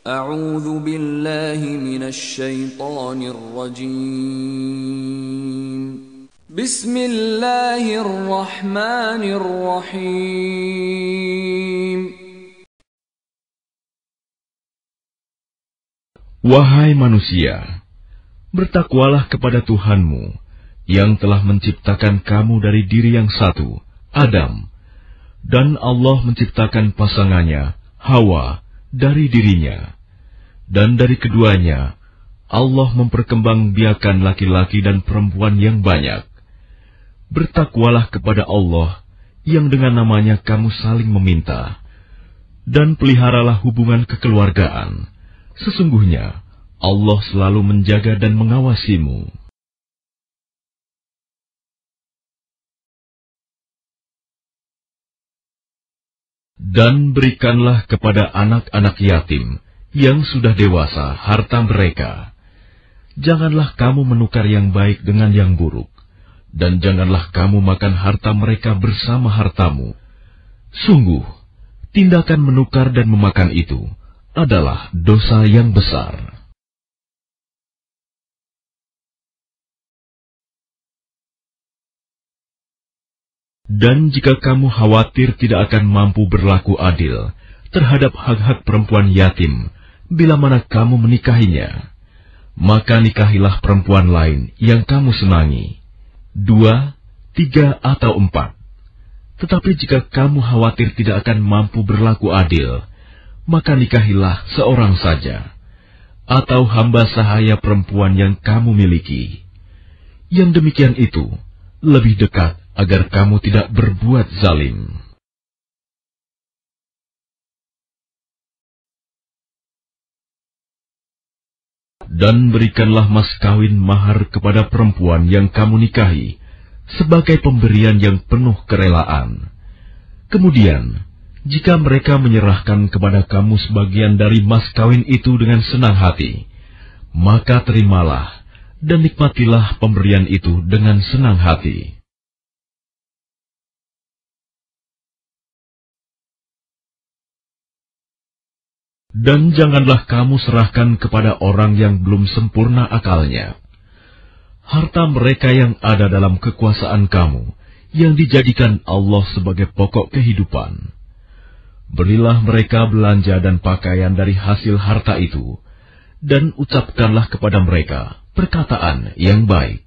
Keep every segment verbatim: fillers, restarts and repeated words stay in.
A'udzu billahi minasy syaithanir rajim. Bismillahirrahmanirrahim. Wahai manusia, bertakwalah kepada Tuhanmu yang telah menciptakan kamu dari diri yang satu, Adam, dan Allah menciptakan pasangannya, Hawa, dari dirinya. Dan dari keduanya, Allah memperkembangbiakan laki-laki dan perempuan yang banyak. Bertakwalah kepada Allah yang dengan namanya kamu saling meminta, dan peliharalah hubungan kekeluargaan. Sesungguhnya, Allah selalu menjaga dan mengawasimu. Dan berikanlah kepada anak-anak yatim yang sudah dewasa harta mereka. Janganlah kamu menukar yang baik dengan yang buruk, dan janganlah kamu makan harta mereka bersama hartamu. Sungguh, tindakan menukar dan memakan itu adalah dosa yang besar. Dan jika kamu khawatir tidak akan mampu berlaku adil terhadap hak-hak perempuan yatim bila mana kamu menikahinya, maka nikahilah perempuan lain yang kamu senangi, dua, tiga, atau empat. Tetapi jika kamu khawatir tidak akan mampu berlaku adil, maka nikahilah seorang saja, atau hamba sahaya perempuan yang kamu miliki. Yang demikian itu lebih dekat agar kamu tidak berbuat zalim. Dan berikanlah mas kawin mahar kepada perempuan yang kamu nikahi sebagai pemberian yang penuh kerelaan. Kemudian, jika mereka menyerahkan kepada kamu sebagian dari mas kawin itu dengan senang hati, maka terimalah dan nikmatilah pemberian itu dengan senang hati. Dan janganlah kamu serahkan kepada orang yang belum sempurna akalnya harta mereka yang ada dalam kekuasaan kamu, yang dijadikan Allah sebagai pokok kehidupan. Berilah mereka belanja dan pakaian dari hasil harta itu, dan ucapkanlah kepada mereka perkataan yang baik.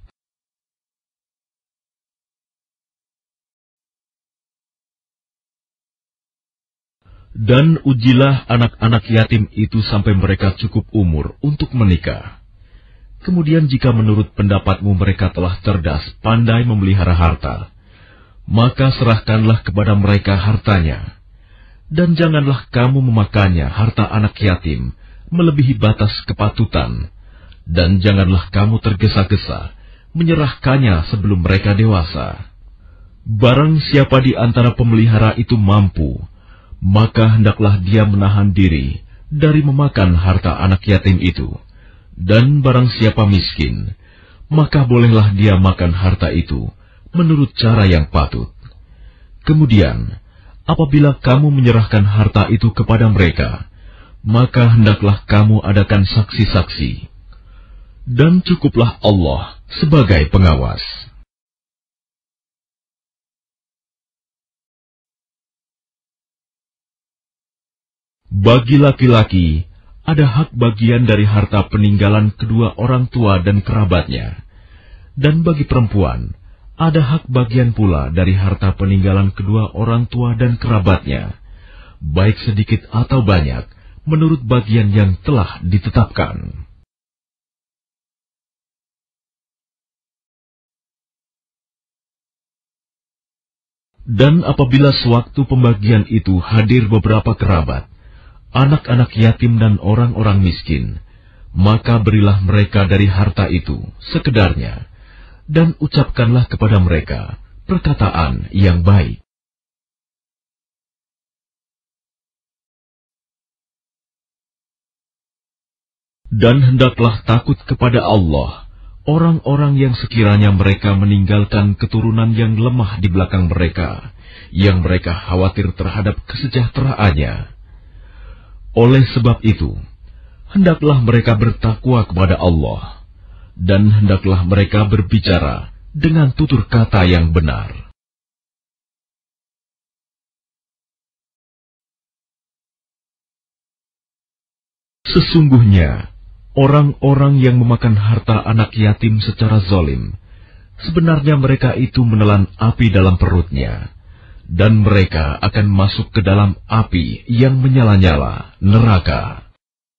Dan ujilah anak-anak yatim itu sampai mereka cukup umur untuk menikah. Kemudian jika menurut pendapatmu mereka telah cerdas, pandai memelihara harta, maka serahkanlah kepada mereka hartanya. Dan janganlah kamu memakannya harta anak yatim melebihi batas kepatutan, dan janganlah kamu tergesa-gesa menyerahkannya sebelum mereka dewasa. Barang siapa di antara pemelihara itu mampu, maka hendaklah dia menahan diri dari memakan harta anak yatim itu. Dan barang siapa miskin, maka bolehlah dia makan harta itu menurut cara yang patut. Kemudian, apabila kamu menyerahkan harta itu kepada mereka, maka hendaklah kamu adakan saksi-saksi. Dan cukuplah Allah sebagai pengawas. Bagi laki-laki, ada hak bagian dari harta peninggalan kedua orang tua dan kerabatnya. Dan bagi perempuan, ada hak bagian pula dari harta peninggalan kedua orang tua dan kerabatnya, baik sedikit atau banyak, menurut bagian yang telah ditetapkan. Dan apabila sewaktu pembagian itu hadir beberapa kerabat, anak-anak yatim dan orang-orang miskin, maka berilah mereka dari harta itu sekedarnya, dan ucapkanlah kepada mereka perkataan yang baik. Dan hendaklah takut kepada Allah orang-orang yang sekiranya mereka meninggalkan keturunan yang lemah di belakang mereka, yang mereka khawatir terhadap kesejahteraannya. Oleh sebab itu, hendaklah mereka bertakwa kepada Allah, dan hendaklah mereka berbicara dengan tutur kata yang benar. Sesungguhnya, orang-orang yang memakan harta anak yatim secara zalim, sebenarnya mereka itu menelan api dalam perutnya, dan mereka akan masuk ke dalam api yang menyala-nyala, neraka.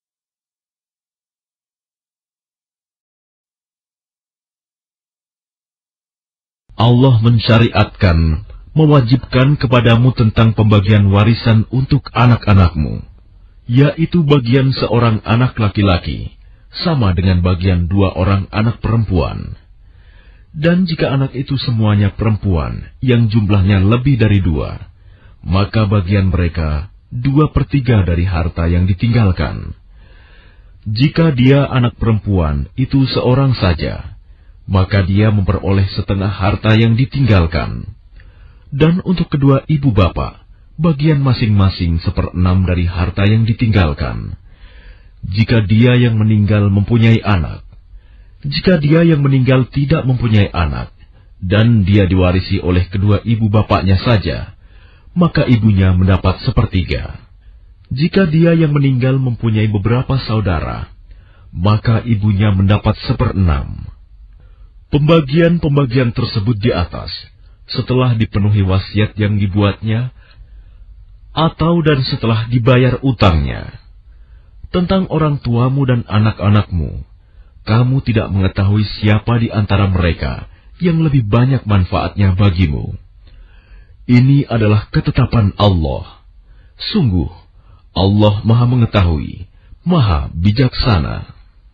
Allah mensyariatkan, mewajibkan kepadamu tentang pembagian warisan untuk anak-anakmu, yaitu bagian seorang anak laki-laki, sama dengan bagian dua orang anak perempuan. Dan jika anak itu semuanya perempuan, yang jumlahnya lebih dari dua, maka bagian mereka dua per tiga dari harta yang ditinggalkan. Jika dia anak perempuan itu seorang saja, maka dia memperoleh setengah harta yang ditinggalkan. Dan untuk kedua ibu bapak, bagian masing-masing seperenam dari harta yang ditinggalkan. Jika dia yang meninggal mempunyai anak, jika dia yang meninggal tidak mempunyai anak, dan dia diwarisi oleh kedua ibu bapaknya saja, maka ibunya mendapat sepertiga. Jika dia yang meninggal mempunyai beberapa saudara, maka ibunya mendapat seperenam. Pembagian-pembagian tersebut di atas, setelah dipenuhi wasiat yang dibuatnya, atau dan setelah dibayar utangnya. Tentang orang tuamu dan anak-anakmu, kamu tidak mengetahui siapa di antara mereka yang lebih banyak manfaatnya bagimu. Ini adalah ketetapan Allah. Sungguh, Allah Maha Mengetahui, Maha Bijaksana.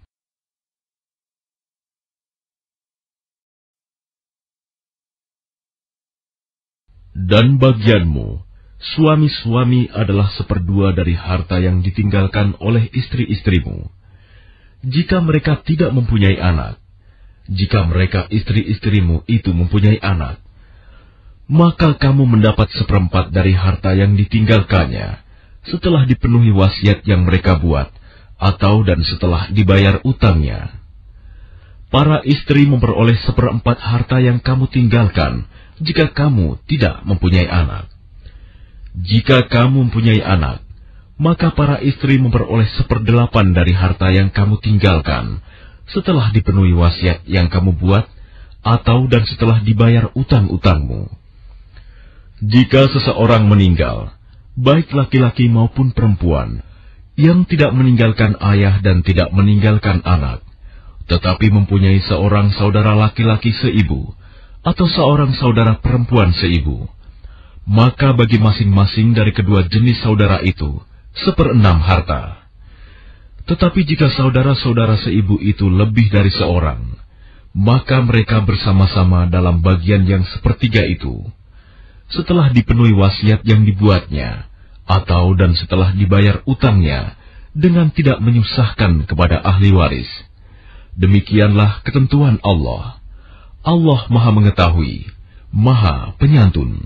Dan bagianmu, suami-suami adalah seperdua dari harta yang ditinggalkan oleh istri-istrimu. Jika mereka tidak mempunyai anak, jika mereka istri-istrimu itu mempunyai anak, maka kamu mendapat seperempat dari harta yang ditinggalkannya, setelah dipenuhi wasiat yang mereka buat, atau dan setelah dibayar utangnya. Para istri memperoleh seperempat harta yang kamu tinggalkan, jika kamu tidak mempunyai anak. Jika kamu mempunyai anak, maka para istri memperoleh seperdelapan dari harta yang kamu tinggalkan, setelah dipenuhi wasiat yang kamu buat, atau dan setelah dibayar utang-utangmu. Jika seseorang meninggal, baik laki-laki maupun perempuan, yang tidak meninggalkan ayah dan tidak meninggalkan anak, tetapi mempunyai seorang saudara laki-laki seibu, atau seorang saudara perempuan seibu, maka bagi masing-masing dari kedua jenis saudara itu, seperenam harta. Tetapi jika saudara-saudara seibu itu lebih dari seorang, maka mereka bersama-sama dalam bagian yang sepertiga itu, setelah dipenuhi wasiat yang dibuatnya, atau dan setelah dibayar utangnya, dengan tidak menyusahkan kepada ahli waris. Demikianlah ketentuan Allah. Allah Maha Mengetahui, Maha Penyantun.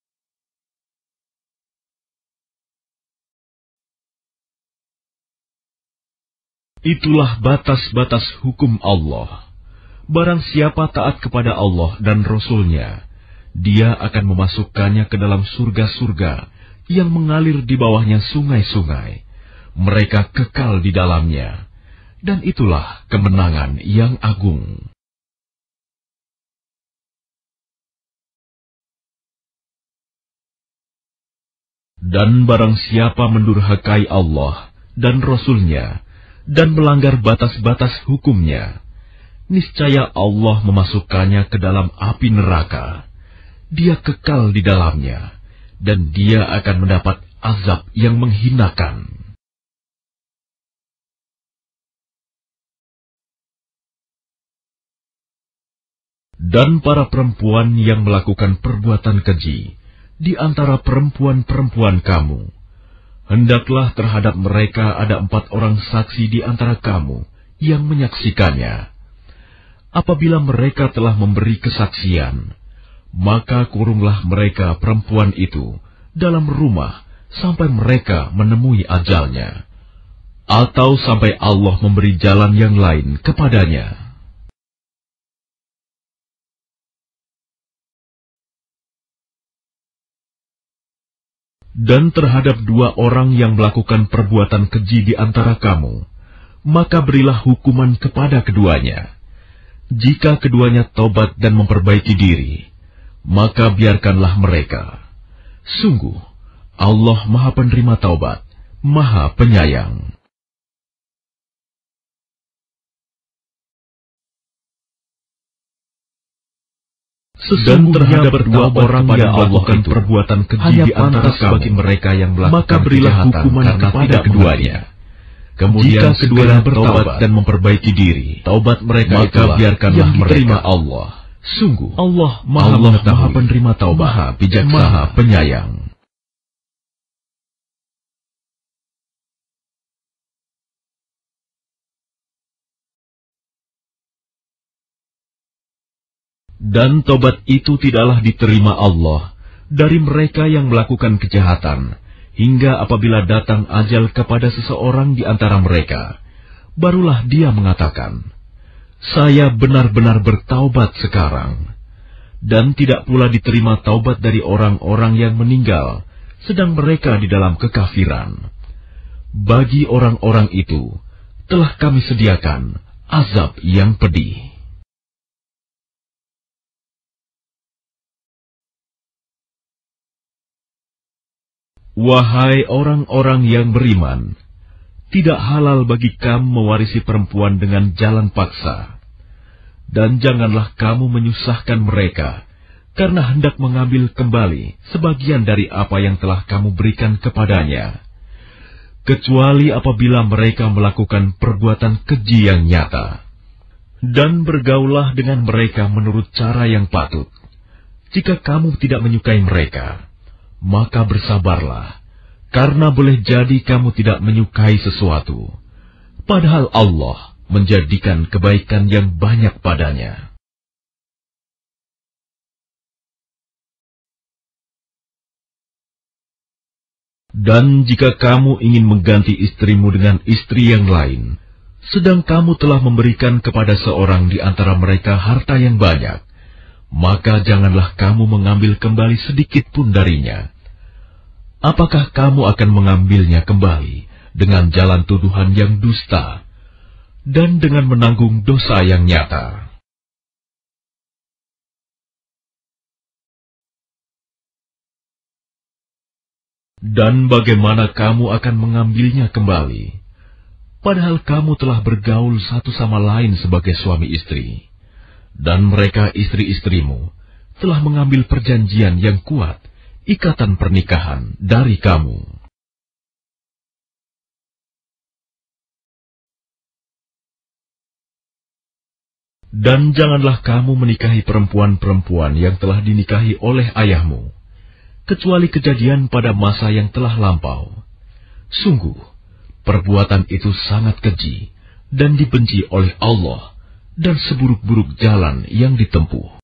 Itulah batas-batas hukum Allah. Barang siapa taat kepada Allah dan Rasul-Nya, dia akan memasukkannya ke dalam surga-surga yang mengalir di bawahnya sungai-sungai. Mereka kekal di dalamnya, dan itulah kemenangan yang agung. Dan barang siapa mendurhakai Allah dan Rasul-Nya dan melanggar batas-batas hukumnya, niscaya Allah memasukkannya ke dalam api neraka. Dia kekal di dalamnya, dan dia akan mendapat azab yang menghinakan. Dan para perempuan yang melakukan perbuatan keji di antara perempuan-perempuan kamu, hendaklah terhadap mereka ada empat orang saksi di antara kamu yang menyaksikannya. Apabila mereka telah memberi kesaksian, maka kurunglah mereka perempuan itu dalam rumah sampai mereka menemui ajalnya. atau sampai Allah memberi jalan yang lain kepadanya. Dan terhadap dua orang yang melakukan perbuatan keji di antara kamu, maka berilah hukuman kepada keduanya. Jika keduanya tobat dan memperbaiki diri, maka biarkanlah mereka. Sungguh, Allah Maha Penerima Taubat, Maha Penyayang. Dan terhadap dua orang yang melakukan perbuatan keji di antara bagi mereka yang melakukan maka berilah hukuman kepada keduanya. Kemudian jika keduanya bertaubat dan memperbaiki diri, taubat mereka maka biarkanlah mereka. Allah. Sungguh, Allah Maha Allah Maha Penerima Taubat, Maha Bijaksana, Maha Penyayang. Dan tobat itu tidaklah diterima Allah dari mereka yang melakukan kejahatan, hingga apabila datang ajal kepada seseorang di antara mereka, barulah dia mengatakan, "Saya benar-benar bertaubat sekarang." Dan tidak pula diterima taubat dari orang-orang yang meninggal, sedang mereka di dalam kekafiran. Bagi orang-orang itu, telah kami sediakan azab yang pedih. Wahai orang-orang yang beriman, tidak halal bagi kamu mewarisi perempuan dengan jalan paksa. Dan janganlah kamu menyusahkan mereka, karena hendak mengambil kembali sebagian dari apa yang telah kamu berikan kepadanya. Kecuali apabila mereka melakukan perbuatan keji yang nyata. Dan bergaulah dengan mereka menurut cara yang patut. Jika kamu tidak menyukai mereka, maka bersabarlah, karena boleh jadi kamu tidak menyukai sesuatu, padahal Allah menjadikan kebaikan yang banyak padanya. Dan jika kamu ingin mengganti istrimu dengan istri yang lain, sedang kamu telah memberikan kepada seorang di antara mereka harta yang banyak, maka janganlah kamu mengambil kembali sedikit pun darinya. Apakah kamu akan mengambilnya kembali dengan jalan tuduhan yang dusta dan dengan menanggung dosa yang nyata? Dan bagaimana kamu akan mengambilnya kembali, padahal kamu telah bergaul satu sama lain sebagai suami istri? Dan mereka istri-istrimu telah mengambil perjanjian yang kuat, ikatan pernikahan dari kamu. Dan janganlah kamu menikahi perempuan-perempuan yang telah dinikahi oleh ayahmu, kecuali kejadian pada masa yang telah lampau. Sungguh, perbuatan itu sangat keji dan dibenci oleh Allah, dan seburuk-buruk jalan yang ditempuh.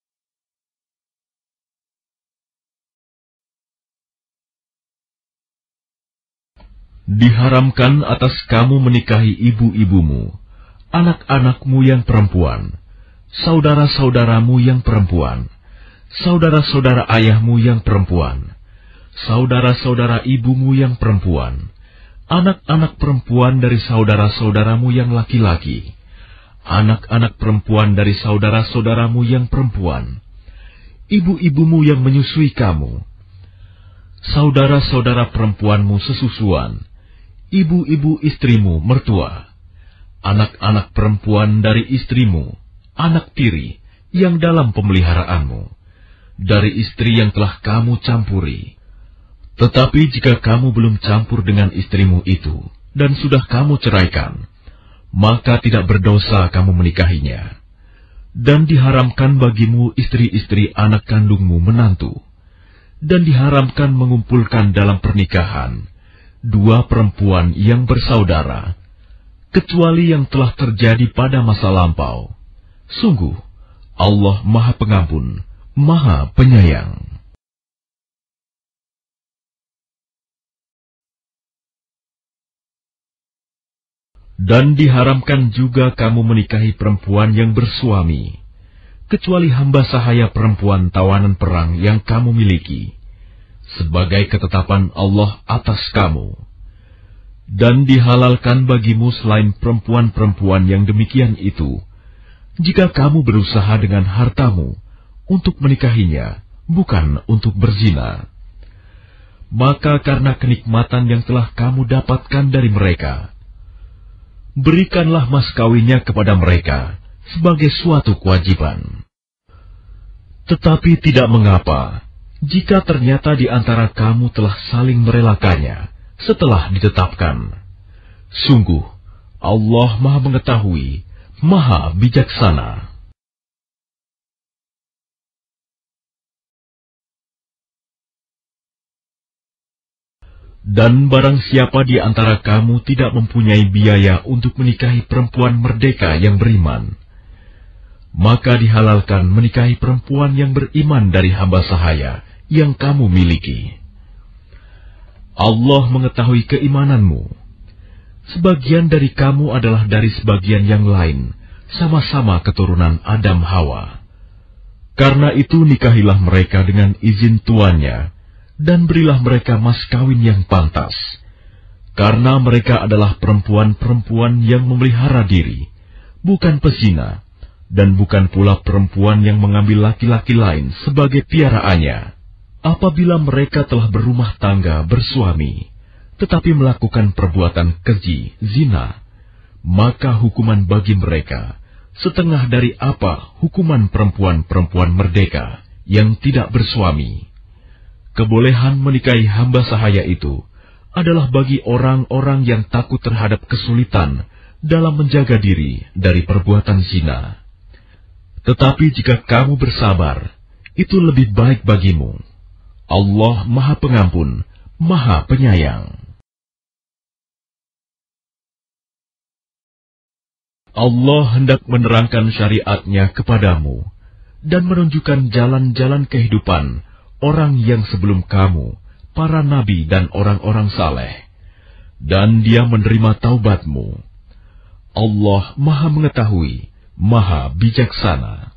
Diharamkan atas kamu menikahi ibu-ibumu, anak-anakmu yang perempuan, saudara-saudaramu yang perempuan, saudara-saudara ayahmu yang perempuan, saudara-saudara ibumu yang perempuan, anak-anak perempuan dari saudara-saudaramu yang laki-laki, anak-anak perempuan dari saudara-saudaramu yang perempuan, ibu-ibumu yang menyusui kamu, saudara-saudara perempuanmu sesusuan, ibu-ibu istrimu mertua, anak-anak perempuan dari istrimu, anak tiri yang dalam pemeliharaanmu, dari istri yang telah kamu campuri. Tetapi jika kamu belum campur dengan istrimu itu, dan sudah kamu ceraikan, maka tidak berdosa kamu menikahinya. Dan diharamkan bagimu istri-istri anak kandungmu menantu, dan diharamkan mengumpulkan dalam pernikahan dua perempuan yang bersaudara, kecuali yang telah terjadi pada masa lampau. Sungguh, Allah Maha Pengampun, Maha Penyayang. Dan diharamkan juga kamu menikahi perempuan yang bersuami, kecuali hamba sahaya perempuan tawanan perang yang kamu miliki, sebagai ketetapan Allah atas kamu. Dan dihalalkan bagimu selain perempuan-perempuan yang demikian itu, jika kamu berusaha dengan hartamu untuk menikahinya, bukan untuk berzina. Maka karena kenikmatan yang telah kamu dapatkan dari mereka, berikanlah mas kawinnya kepada mereka sebagai suatu kewajiban. Tetapi tidak mengapa jika ternyata di antara kamu telah saling merelakannya setelah ditetapkan. Sungguh, Allah Maha Mengetahui, Maha Bijaksana. Dan barang siapa di antara kamu tidak mempunyai biaya untuk menikahi perempuan merdeka yang beriman, maka dihalalkan menikahi perempuan yang beriman dari hamba sahaya yang kamu miliki. Allah mengetahui keimananmu. Sebagian dari kamu adalah dari sebagian yang lain, sama-sama keturunan Adam Hawa. Karena itu nikahilah mereka dengan izin tuannya, dan berilah mereka mas kawin yang pantas, karena mereka adalah perempuan-perempuan yang memelihara diri, bukan pezina, dan bukan pula perempuan yang mengambil laki-laki lain sebagai piaraannya. Apabila mereka telah berumah tangga bersuami, tetapi melakukan perbuatan keji, zina, maka hukuman bagi mereka setengah dari apa hukuman perempuan-perempuan merdeka yang tidak bersuami. Kebolehan menikahi hamba sahaya itu adalah bagi orang-orang yang takut terhadap kesulitan dalam menjaga diri dari perbuatan zina. Tetapi jika kamu bersabar, itu lebih baik bagimu. Allah Maha Pengampun, Maha Penyayang. Allah hendak menerangkan syariat-Nya kepadamu dan menunjukkan jalan-jalan kehidupan orang yang sebelum kamu, para nabi dan orang-orang saleh, dan Dia menerima taubatmu. Allah Maha Mengetahui, Maha Bijaksana.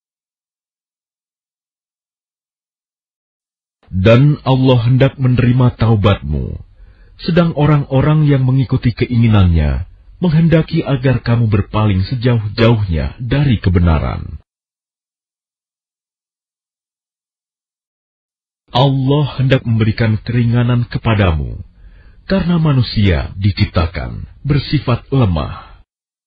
Dan Allah hendak menerima taubatmu, sedang orang-orang yang mengikuti keinginannya menghendaki agar kamu berpaling sejauh-jauhnya dari kebenaran. Allah hendak memberikan keringanan kepadamu, karena manusia diciptakan bersifat lemah.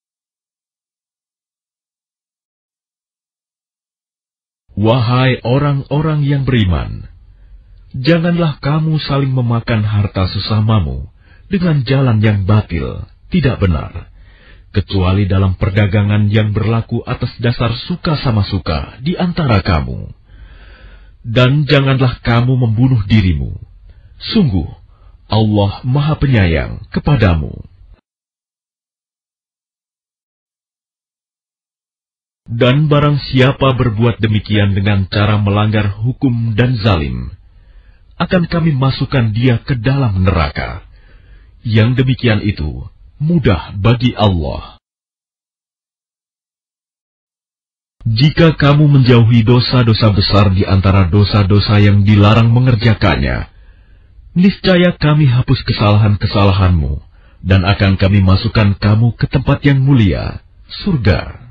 Wahai orang-orang yang beriman, janganlah kamu saling memakan harta sesamamu dengan jalan yang batil, tidak benar, kecuali dalam perdagangan yang berlaku atas dasar suka sama suka di antara kamu. Dan janganlah kamu membunuh dirimu. Sungguh, Allah Maha Penyayang kepadamu. Dan barang siapa berbuat demikian dengan cara melanggar hukum dan zalim, akan kami masukkan dia ke dalam neraka. Yang demikian itu mudah bagi Allah. Jika kamu menjauhi dosa-dosa besar di antara dosa-dosa yang dilarang mengerjakannya, niscaya kami hapus kesalahan-kesalahanmu, dan akan kami masukkan kamu ke tempat yang mulia, surga.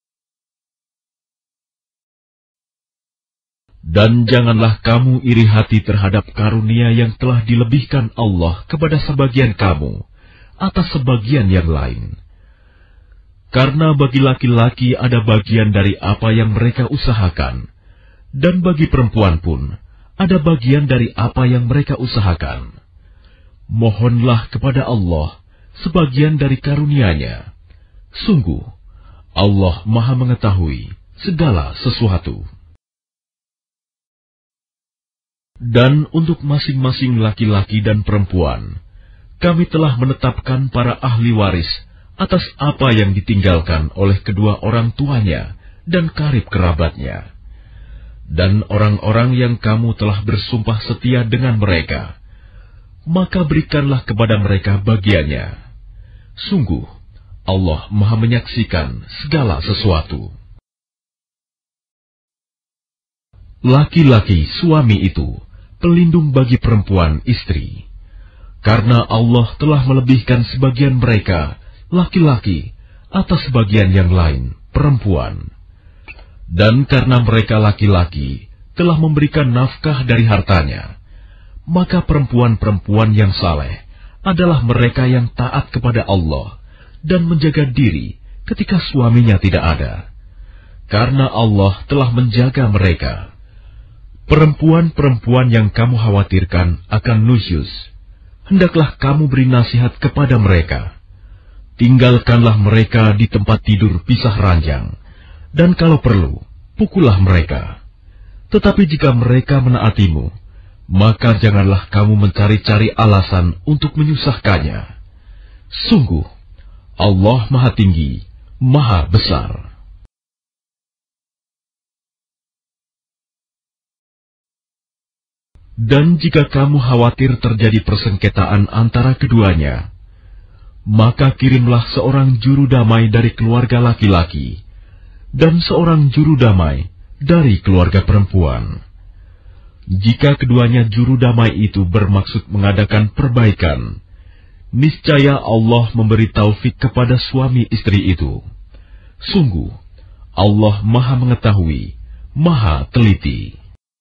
Dan janganlah kamu iri hati terhadap karunia yang telah dilebihkan Allah kepada sebagian kamu atas sebagian yang lain. Karena bagi laki-laki ada bagian dari apa yang mereka usahakan, dan bagi perempuan pun ada bagian dari apa yang mereka usahakan. Mohonlah kepada Allah sebagian dari karunia-Nya. Sungguh, Allah Maha Mengetahui segala sesuatu. Dan untuk masing-masing laki-laki dan perempuan, kami telah menetapkan para ahli waris atas apa yang ditinggalkan oleh kedua orang tuanya dan karib kerabatnya. Dan orang-orang yang kamu telah bersumpah setia dengan mereka, maka berikanlah kepada mereka bagiannya. Sungguh, Allah Maha menyaksikan segala sesuatu. Laki-laki suami itu pelindung bagi perempuan istri, karena Allah telah melebihkan sebagian mereka, laki-laki, atas sebagian yang lain, perempuan. Dan karena mereka laki-laki telah memberikan nafkah dari hartanya, maka perempuan-perempuan yang saleh adalah mereka yang taat kepada Allah dan menjaga diri ketika suaminya tidak ada, karena Allah telah menjaga mereka. Perempuan-perempuan yang kamu khawatirkan akan nusyus, hendaklah kamu beri nasihat kepada mereka. Tinggalkanlah mereka di tempat tidur pisah ranjang, dan kalau perlu, pukullah mereka. Tetapi jika mereka menaatimu, maka janganlah kamu mencari-cari alasan untuk menyusahkannya. Sungguh, Allah Maha Tinggi, Maha Besar. Dan jika kamu khawatir terjadi persengketaan antara keduanya, maka kirimlah seorang juru damai dari keluarga laki-laki dan seorang juru damai dari keluarga perempuan. Jika keduanya juru damai itu bermaksud mengadakan perbaikan, niscaya Allah memberi taufik kepada suami istri itu. Sungguh, Allah Maha Mengetahui, Maha Teliti.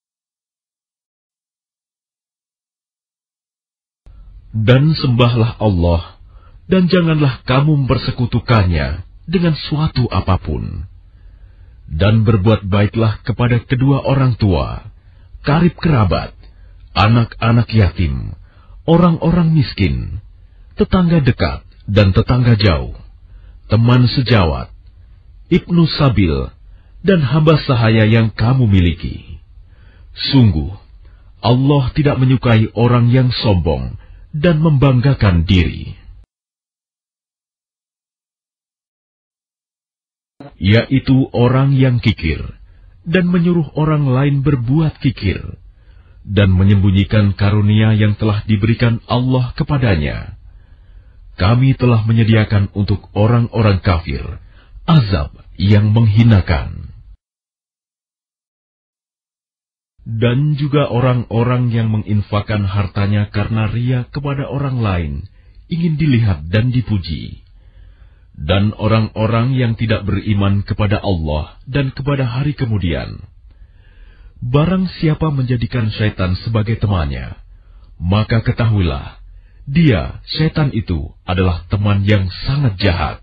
Dan sembahlah Allah, dan janganlah kamu mempersekutukannya dengan suatu apapun. Dan berbuat baiklah kepada kedua orang tua, karib kerabat, anak-anak yatim, orang-orang miskin, tetangga dekat dan tetangga jauh, teman sejawat, ibnu sabil, dan hamba sahaya yang kamu miliki. Sungguh, Allah tidak menyukai orang yang sombong dan membanggakan diri, yaitu orang yang kikir dan menyuruh orang lain berbuat kikir dan menyembunyikan karunia yang telah diberikan Allah kepadanya. Kami telah menyediakan untuk orang-orang kafir azab yang menghinakan. Dan juga orang-orang yang menginfakkan hartanya karena ria kepada orang lain, ingin dilihat dan dipuji. Dan orang-orang yang tidak beriman kepada Allah dan kepada hari kemudian. Barang siapa menjadikan syaitan sebagai temannya, maka ketahuilah, dia, syaitan itu, adalah teman yang sangat jahat.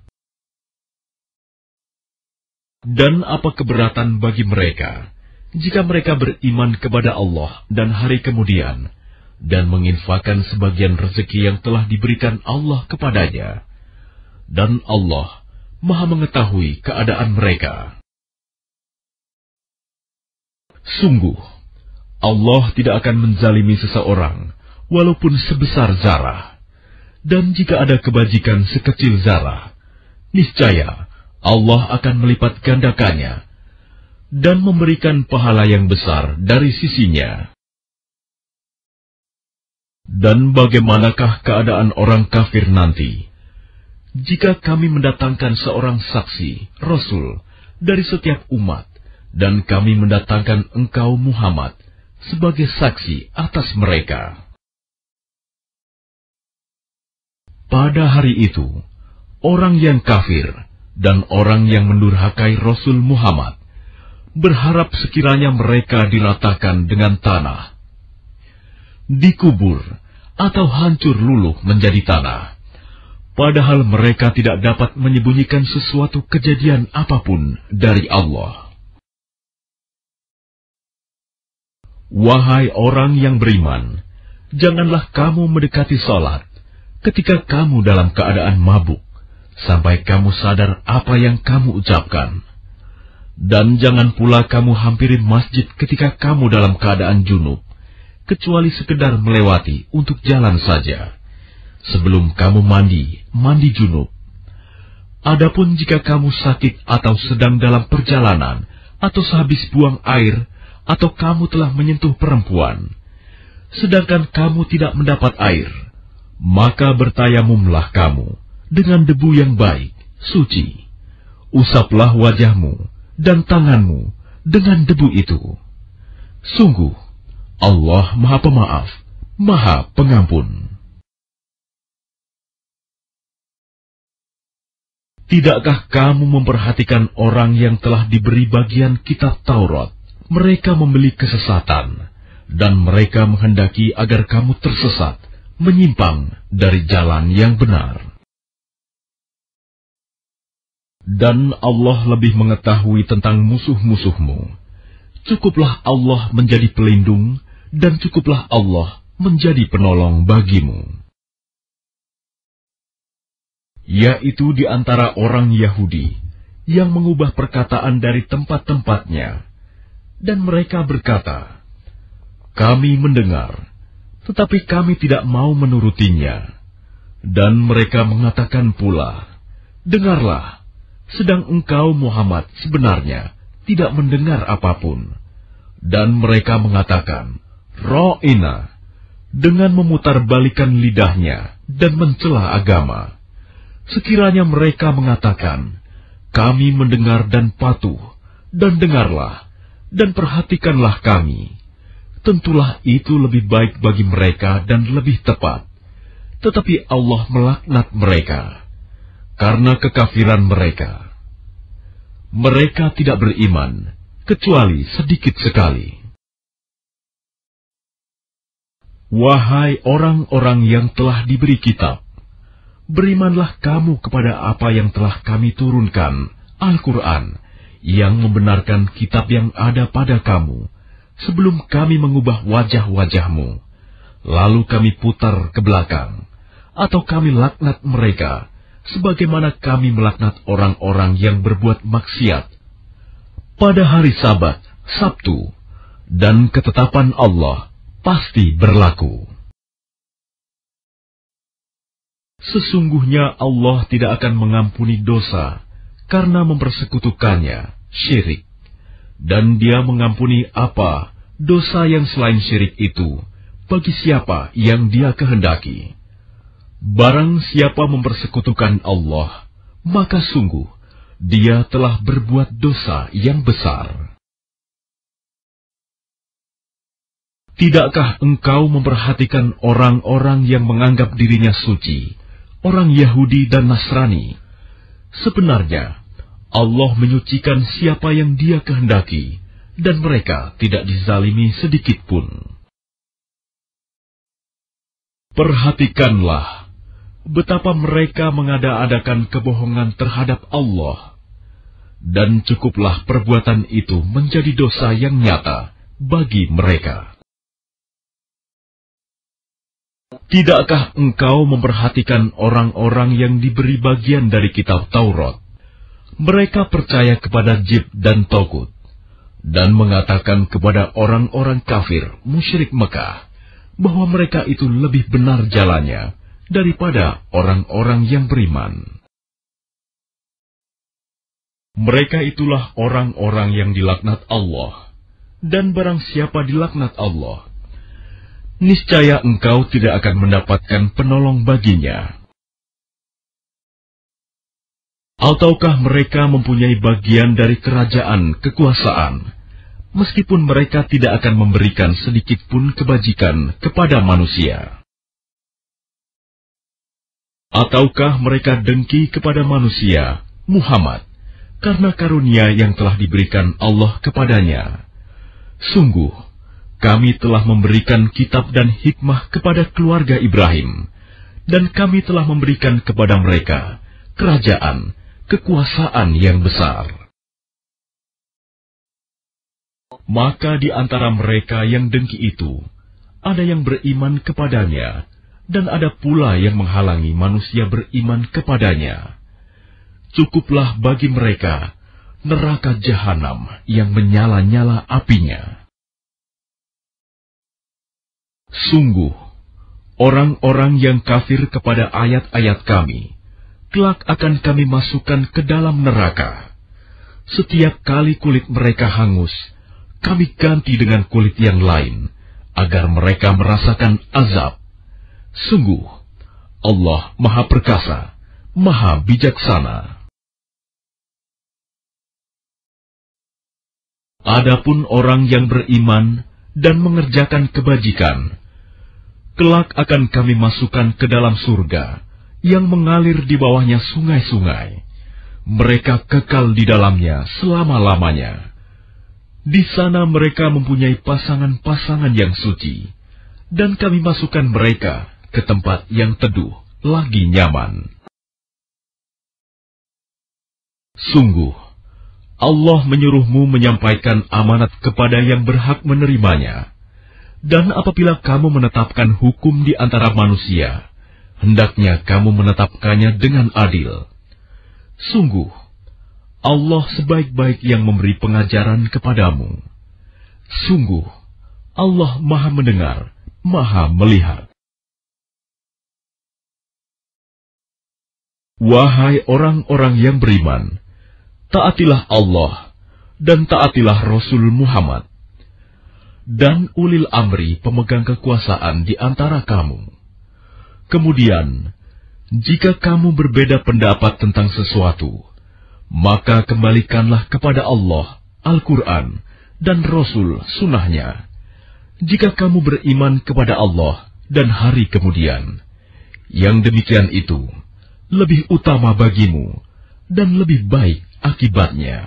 Dan apa keberatan bagi mereka jika mereka beriman kepada Allah dan hari kemudian, dan menginfakkan sebagian rezeki yang telah diberikan Allah kepadanya, dan Allah Maha Mengetahui keadaan mereka. Sungguh, Allah tidak akan menzalimi seseorang, walaupun sebesar zarah, dan jika ada kebajikan sekecil zarah, niscaya Allah akan melipat gandakannya, dan memberikan pahala yang besar dari sisinya. Dan bagaimanakah keadaan orang kafir nanti, jika kami mendatangkan seorang saksi, Rasul, dari setiap umat, dan kami mendatangkan engkau Muhammad sebagai saksi atas mereka? Pada hari itu, orang yang kafir dan orang yang mendurhakai Rasul Muhammad berharap sekiranya mereka diratakan dengan tanah, dikubur atau hancur luluh menjadi tanah, padahal mereka tidak dapat menyembunyikan sesuatu kejadian apapun dari Allah. Wahai orang yang beriman, janganlah kamu mendekati salat ketika kamu dalam keadaan mabuk, sampai kamu sadar apa yang kamu ucapkan. Dan jangan pula kamu hampiri masjid ketika kamu dalam keadaan junub, kecuali sekedar melewati untuk jalan saja, sebelum kamu mandi, mandi junub. Adapun jika kamu sakit atau sedang dalam perjalanan, atau sehabis buang air, atau kamu telah menyentuh perempuan, sedangkan kamu tidak mendapat air, maka bertayamumlah kamu dengan debu yang baik, suci. Usaplah wajahmu dan tanganmu dengan debu itu. Sungguh, Allah Maha Pemaaf, Maha Pengampun. Tidakkah kamu memperhatikan orang yang telah diberi bagian kitab Taurat? Mereka membeli kesesatan, dan mereka menghendaki agar kamu tersesat, menyimpang dari jalan yang benar. Dan Allah lebih mengetahui tentang musuh-musuhmu. Cukuplah Allah menjadi pelindung, dan cukuplah Allah menjadi penolong bagimu. Yaitu di antara orang Yahudi yang mengubah perkataan dari tempat-tempatnya, dan mereka berkata, "Kami mendengar, tetapi kami tidak mau menurutinya." Dan mereka mengatakan pula, "Dengarlah, sedang engkau Muhammad sebenarnya tidak mendengar apapun." Dan mereka mengatakan, "Ra'ina," dengan memutarbalikan lidahnya dan mencela agama. Sekiranya mereka mengatakan, "Kami mendengar dan patuh," dan dengarlah, dan perhatikanlah kami, tentulah itu lebih baik bagi mereka dan lebih tepat. Tetapi Allah melaknat mereka karena kekafiran mereka. Mereka tidak beriman, kecuali sedikit sekali. Wahai orang-orang yang telah diberi kitab, berimanlah kamu kepada apa yang telah kami turunkan, Al-Quran, yang membenarkan kitab yang ada pada kamu, sebelum kami mengubah wajah-wajahmu, lalu kami putar ke belakang, atau kami laknat mereka, sebagaimana kami melaknat orang-orang yang berbuat maksiat. Pada hari Sabat, Sabtu, dan ketetapan Allah pasti berlaku. Sesungguhnya Allah tidak akan mengampuni dosa karena mempersekutukannya, syirik. Dan Dia mengampuni apa dosa yang selain syirik itu bagi siapa yang Dia kehendaki. Barang siapa mempersekutukan Allah, maka sungguh dia telah berbuat dosa yang besar. Tidakkah engkau memperhatikan orang-orang yang menganggap dirinya suci, orang Yahudi dan Nasrani? Sebenarnya, Allah menyucikan siapa yang Dia kehendaki, dan mereka tidak dizalimi sedikit pun. Perhatikanlah betapa mereka mengada-adakan kebohongan terhadap Allah, dan cukuplah perbuatan itu menjadi dosa yang nyata bagi mereka. Tidakkah engkau memperhatikan orang-orang yang diberi bagian dari kitab Taurat? Mereka percaya kepada Jib dan Togut, dan mengatakan kepada orang-orang kafir musyrik Mekah bahwa mereka itu lebih benar jalannya daripada orang-orang yang beriman. Mereka itulah orang-orang yang dilaknat Allah, dan barang siapa dilaknat Allah, niscaya engkau tidak akan mendapatkan penolong baginya. Ataukah mereka mempunyai bagian dari kerajaan kekuasaan, meskipun mereka tidak akan memberikan sedikit pun kebajikan kepada manusia? Ataukah mereka dengki kepada manusia, Muhammad, karena karunia yang telah diberikan Allah kepadanya? Sungguh, kami telah memberikan kitab dan hikmah kepada keluarga Ibrahim, dan kami telah memberikan kepada mereka kerajaan, kekuasaan yang besar. Maka di antara mereka yang dengki itu, ada yang beriman kepadanya, dan ada pula yang menghalangi manusia beriman kepadanya. Cukuplah bagi mereka neraka jahanam yang menyala-nyala apinya. Sungguh, orang-orang yang kafir kepada ayat-ayat kami, kelak akan kami masukkan ke dalam neraka. Setiap kali kulit mereka hangus, kami ganti dengan kulit yang lain, agar mereka merasakan azab. Sungguh, Allah Maha Perkasa, Maha Bijaksana. Adapun orang yang beriman dan mengerjakan kebajikan, kelak akan kami masukkan ke dalam surga yang mengalir di bawahnya sungai-sungai. Mereka kekal di dalamnya selama-lamanya. Di sana mereka mempunyai pasangan-pasangan yang suci, dan kami masukkan mereka ke tempat yang teduh lagi nyaman. Sungguh, Allah menyuruhmu menyampaikan amanat kepada yang berhak menerimanya. Dan apabila kamu menetapkan hukum di antara manusia, hendaknya kamu menetapkannya dengan adil. Sungguh, Allah sebaik-baik yang memberi pengajaran kepadamu. Sungguh, Allah Maha Mendengar, Maha Melihat. Wahai orang-orang yang beriman, taatilah Allah dan taatilah Rasul Muhammad dan ulil amri pemegang kekuasaan di antara kamu. Kemudian, jika kamu berbeda pendapat tentang sesuatu, maka kembalikanlah kepada Allah, Al-Quran, dan Rasul Sunnahnya. Jika kamu beriman kepada Allah dan hari kemudian, yang demikian itu lebih utama bagimu dan lebih baik akibatnya.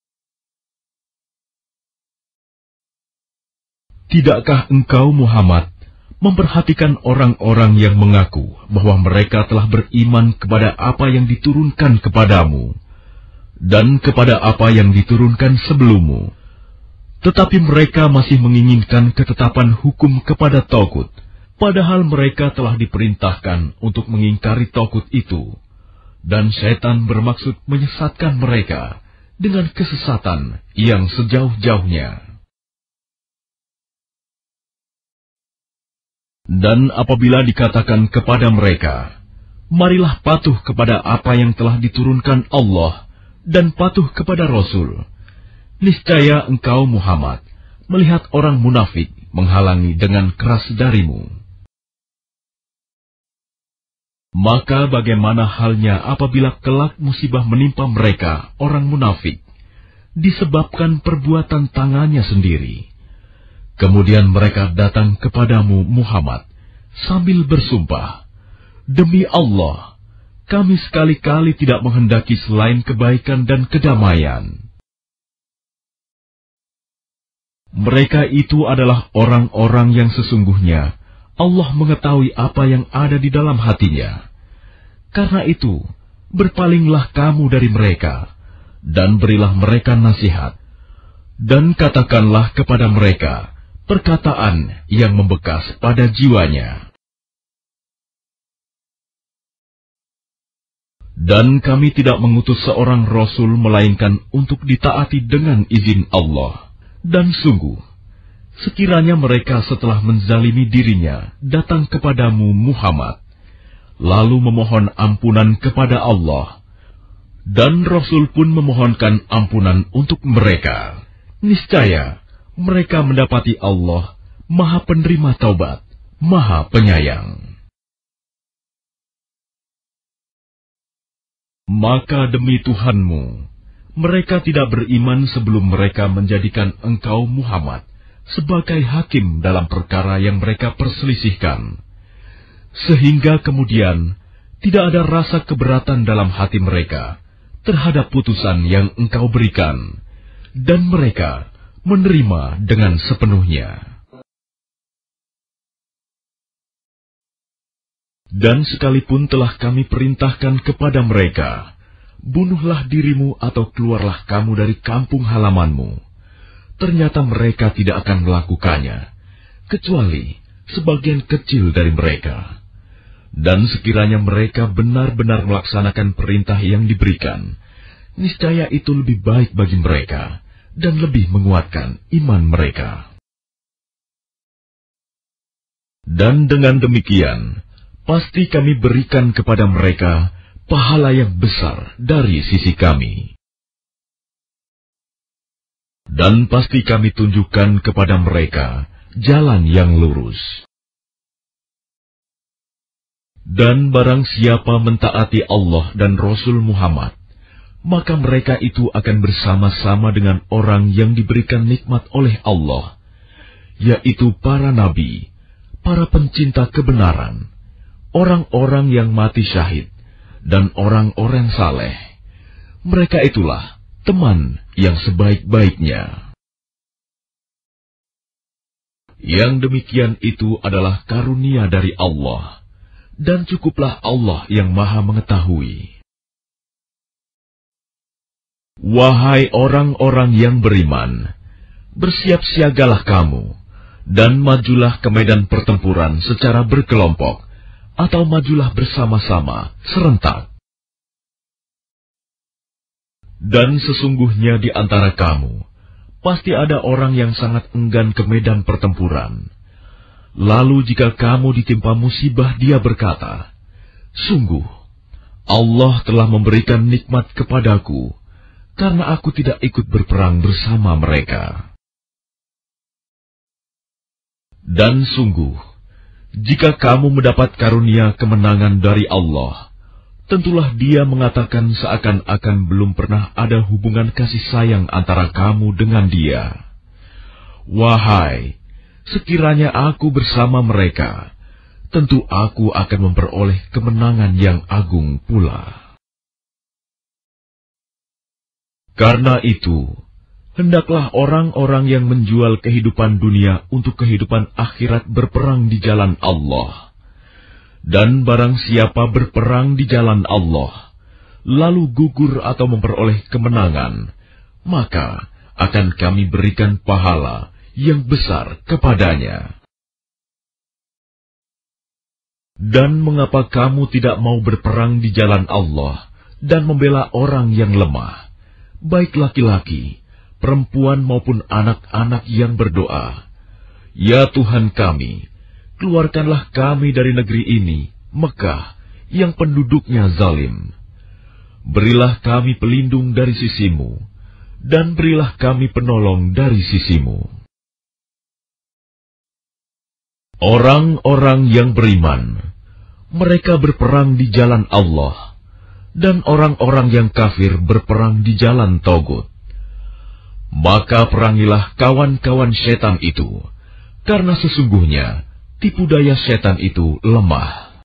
Tidakkah engkau, Muhammad, memperhatikan orang-orang yang mengaku bahwa mereka telah beriman kepada apa yang diturunkan kepadamu dan kepada apa yang diturunkan sebelummu, tetapi mereka masih menginginkan ketetapan hukum kepada Tagut, padahal mereka telah diperintahkan untuk mengingkari Tagut itu, dan setan bermaksud menyesatkan mereka dengan kesesatan yang sejauh-jauhnya. Dan apabila dikatakan kepada mereka, marilah patuh kepada apa yang telah diturunkan Allah dan patuh kepada Rasul, niscaya engkau, Muhammad, melihat orang munafik menghalangi dengan keras darimu. Maka bagaimana halnya apabila kelak musibah menimpa mereka, orang munafik, disebabkan perbuatan tangannya sendiri. Kemudian mereka datang kepadamu, Muhammad, sambil bersumpah, "Demi Allah, kami sekali-kali tidak menghendaki selain kebaikan dan kedamaian." Mereka itu adalah orang-orang yang sesungguhnya Allah mengetahui apa yang ada di dalam hatinya. Karena itu, berpalinglah kamu dari mereka, dan berilah mereka nasihat, dan katakanlah kepada mereka perkataan yang membekas pada jiwanya. Dan kami tidak mengutus seorang Rasul melainkan untuk ditaati dengan izin Allah. Dan sungguh, sekiranya mereka setelah menzalimi dirinya datang kepadamu, Muhammad, lalu memohon ampunan kepada Allah, dan Rasul pun memohonkan ampunan untuk mereka, niscaya mereka mendapati Allah Maha Penerima Taubat, Maha Penyayang. Maka demi Tuhanmu, mereka tidak beriman sebelum mereka menjadikan engkau, Muhammad, sebagai hakim dalam perkara yang mereka perselisihkan, sehingga kemudian tidak ada rasa keberatan dalam hati mereka terhadap putusan yang engkau berikan, dan mereka menerima dengan sepenuhnya. Dan sekalipun telah kami perintahkan kepada mereka, bunuhlah dirimu atau keluarlah kamu dari kampung halamanmu, ternyata mereka tidak akan melakukannya, kecuali sebagian kecil dari mereka. Dan sekiranya mereka benar-benar melaksanakan perintah yang diberikan, niscaya itu lebih baik bagi mereka dan lebih menguatkan iman mereka. Dan dengan demikian, pasti kami berikan kepada mereka pahala yang besar dari sisi kami. Dan pasti kami tunjukkan kepada mereka jalan yang lurus. Dan barang siapa mentaati Allah dan Rasul Muhammad, maka mereka itu akan bersama-sama dengan orang yang diberikan nikmat oleh Allah, yaitu para nabi, para pencinta kebenaran, orang-orang yang mati syahid, dan orang-orang saleh. Mereka itulah teman yang sebaik-baiknya. Yang demikian itu adalah karunia dari Allah, dan cukuplah Allah yang Maha Mengetahui. Wahai orang-orang yang beriman, bersiap-siagalah kamu, dan majulah ke medan pertempuran secara berkelompok, atau majulah bersama-sama, serentak. Dan sesungguhnya di antara kamu, pasti ada orang yang sangat enggan ke medan pertempuran. Lalu jika kamu ditimpa musibah, dia berkata, "Sungguh, Allah telah memberikan nikmat kepadaku, karena aku tidak ikut berperang bersama mereka." Dan sungguh, jika kamu mendapat karunia kemenangan dari Allah, tentulah Dia mengatakan seakan-akan belum pernah ada hubungan kasih sayang antara kamu dengan Dia. Wahai, sekiranya aku bersama mereka, tentu aku akan memperoleh kemenangan yang agung pula. Karena itu, hendaklah orang-orang yang menjual kehidupan dunia untuk kehidupan akhirat berperang di jalan Allah. Dan barang siapa berperang di jalan Allah, lalu gugur atau memperoleh kemenangan, maka akan kami berikan pahala yang besar kepadanya. Dan mengapa kamu tidak mau berperang di jalan Allah dan membela orang yang lemah, baik laki-laki, perempuan maupun anak-anak yang berdoa, "Ya Tuhan kami, keluarkanlah kami dari negeri ini, Mekah, yang penduduknya zalim. Berilah kami pelindung dari sisimu, dan berilah kami penolong dari sisimu." Orang-orang yang beriman, mereka berperang di jalan Allah, dan orang-orang yang kafir berperang di jalan Togut. Maka perangilah kawan-kawan setan itu, karena sesungguhnya tipu daya setan itu lemah.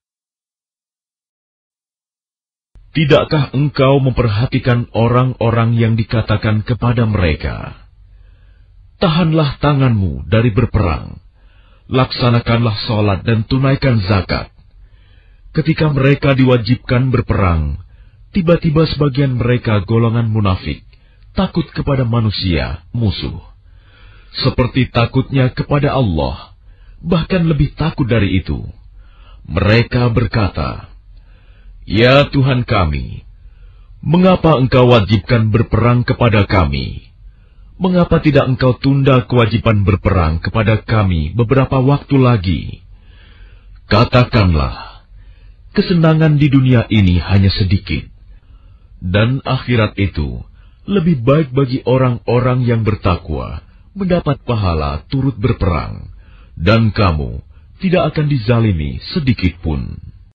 Tidakkah engkau memperhatikan orang-orang yang dikatakan kepada mereka, "Tahanlah tanganmu dari berperang, laksanakanlah sholat dan tunaikan zakat." Ketika mereka diwajibkan berperang, tiba-tiba sebagian mereka golongan munafik takut kepada manusia, musuh, seperti takutnya kepada Allah, bahkan lebih takut dari itu. Mereka berkata, "Ya Tuhan kami, mengapa Engkau wajibkan berperang kepada kami? Mengapa tidak Engkau tunda kewajiban berperang kepada kami beberapa waktu lagi?" Katakanlah, kesenangan di dunia ini hanya sedikit, dan akhirat itu lebih baik bagi orang-orang yang bertakwa mendapat pahala turut berperang, dan kamu tidak akan dizalimi sedikit pun.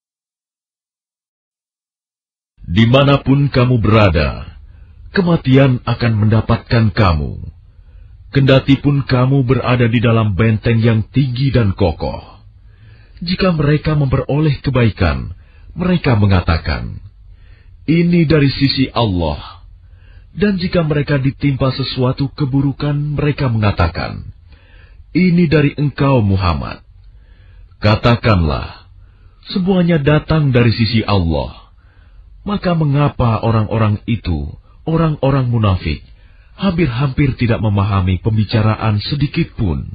Dimanapun kamu berada, kematian akan mendapatkan kamu. Kendati pun kamu berada di dalam benteng yang tinggi dan kokoh. Jika mereka memperoleh kebaikan, mereka mengatakan, "Ini dari sisi Allah." Dan jika mereka ditimpa sesuatu keburukan, mereka mengatakan, "Ini dari engkau Muhammad." Katakanlah, semuanya datang dari sisi Allah. Maka mengapa orang-orang itu, orang-orang munafik, hampir-hampir tidak memahami pembicaraan sedikit pun?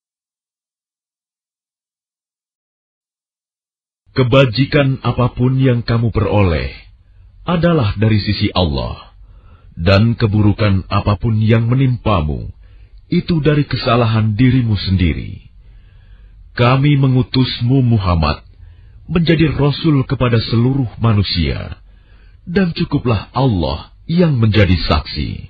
Kebajikan apapun yang kamu peroleh adalah dari sisi Allah, dan keburukan apapun yang menimpamu itu dari kesalahan dirimu sendiri. Kami mengutusmu Muhammad menjadi Rasul kepada seluruh manusia, dan cukuplah Allah yang menjadi saksi.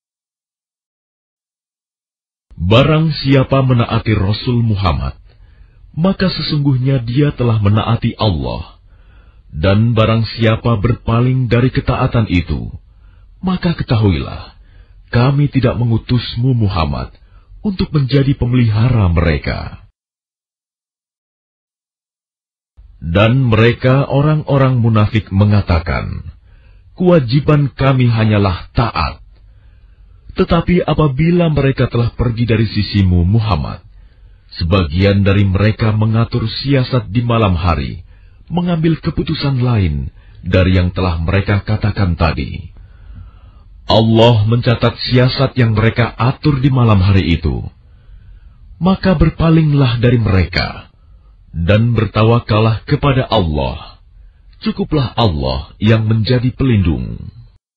Barang siapa menaati Rasul Muhammad, maka sesungguhnya dia telah menaati Allah. Dan barang siapa berpaling dari ketaatan itu, maka ketahuilah, kami tidak mengutusmu Muhammad untuk menjadi pemelihara mereka. Dan mereka orang-orang munafik mengatakan, kewajiban kami hanyalah taat. Tetapi apabila mereka telah pergi dari sisimu Muhammad, sebagian dari mereka mengatur siasat di malam hari, mengambil keputusan lain dari yang telah mereka katakan tadi. Allah mencatat siasat yang mereka atur di malam hari itu. Maka berpalinglah dari mereka, dan bertawakallah kepada Allah. Cukuplah Allah yang menjadi pelindung.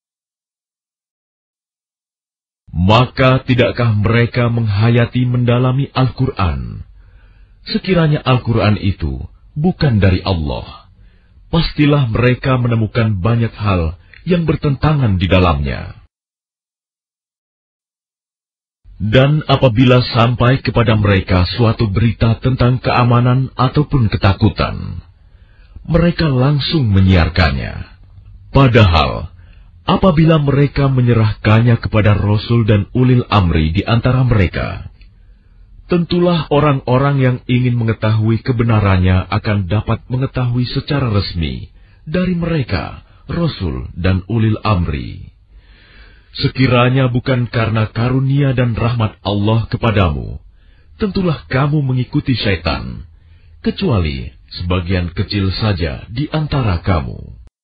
Maka tidakkah mereka menghayati mendalami Al-Quran? Sekiranya Al-Quran itu bukan dari Allah, pastilah mereka menemukan banyak hal yang bertentangan di dalamnya. Dan apabila sampai kepada mereka suatu berita tentang keamanan ataupun ketakutan, mereka langsung menyiarkannya. Padahal, apabila mereka menyerahkannya kepada Rasul dan ulil amri di antara mereka, tentulah orang-orang yang ingin mengetahui kebenarannya akan dapat mengetahui secara resmi dari mereka, Rasul dan ulil amri. Sekiranya bukan karena karunia dan rahmat Allah kepadamu, tentulah kamu mengikuti syaitan, kecuali sebagian kecil saja di antara kamu.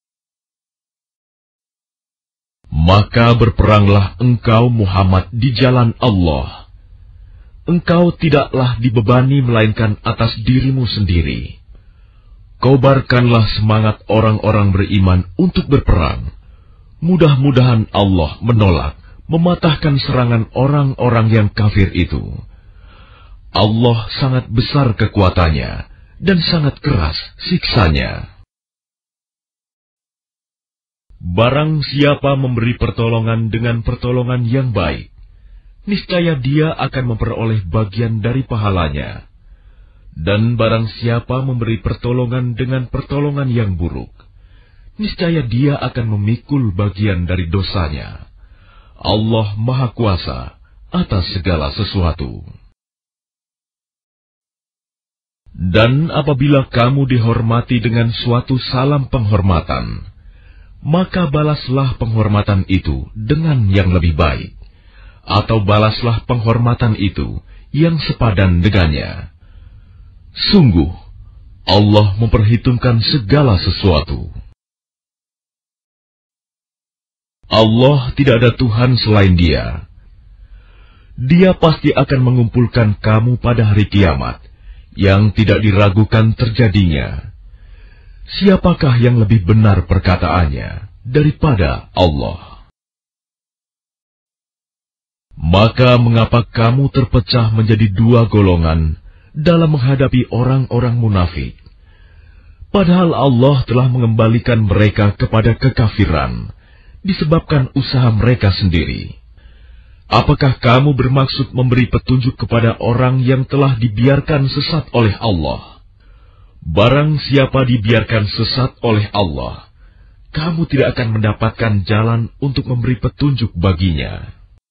Maka berperanglah engkau Muhammad di jalan Allah. Engkau tidaklah dibebani melainkan atas dirimu sendiri. Kobarkanlah semangat orang-orang beriman untuk berperang. Mudah-mudahan Allah menolak, mematahkan serangan orang-orang yang kafir itu. Allah sangat besar kekuatannya dan sangat keras siksanya. Barang siapa memberi pertolongan dengan pertolongan yang baik, niscaya dia akan memperoleh bagian dari pahalanya. Dan barang siapa memberi pertolongan dengan pertolongan yang buruk, niscaya dia akan memikul bagian dari dosanya. Allah Maha Kuasa atas segala sesuatu. Dan apabila kamu dihormati dengan suatu salam penghormatan, maka balaslah penghormatan itu dengan yang lebih baik, atau balaslah penghormatan itu yang sepadan dengannya. Sungguh, Allah memperhitungkan segala sesuatu. Allah tidak ada Tuhan selain Dia. Dia pasti akan mengumpulkan kamu pada hari kiamat, yang tidak diragukan terjadinya. Siapakah yang lebih benar perkataannya daripada Allah? Maka mengapa kamu terpecah menjadi dua golongan dalam menghadapi orang-orang munafik? Padahal Allah telah mengembalikan mereka kepada kekafiran, disebabkan usaha mereka sendiri. Apakah kamu bermaksud memberi petunjuk kepada orang yang telah dibiarkan sesat oleh Allah? Barang siapa dibiarkan sesat oleh Allah, kamu tidak akan mendapatkan jalan untuk memberi petunjuk baginya.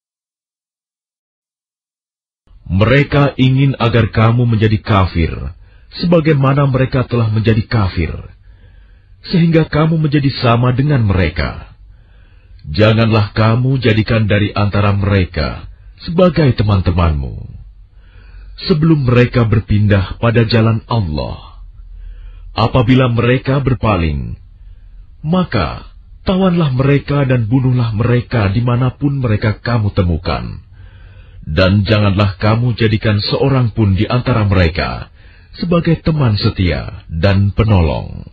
Mereka ingin agar kamu menjadi kafir, sebagaimana mereka telah menjadi kafir, sehingga kamu menjadi sama dengan mereka. Janganlah kamu jadikan dari antara mereka sebagai teman-temanmu, sebelum mereka berpindah pada jalan Allah. Apabila mereka berpaling, maka tawanlah mereka dan bunuhlah mereka dimanapun mereka kamu temukan. Dan janganlah kamu jadikan seorang pun di antara mereka sebagai teman setia dan penolong,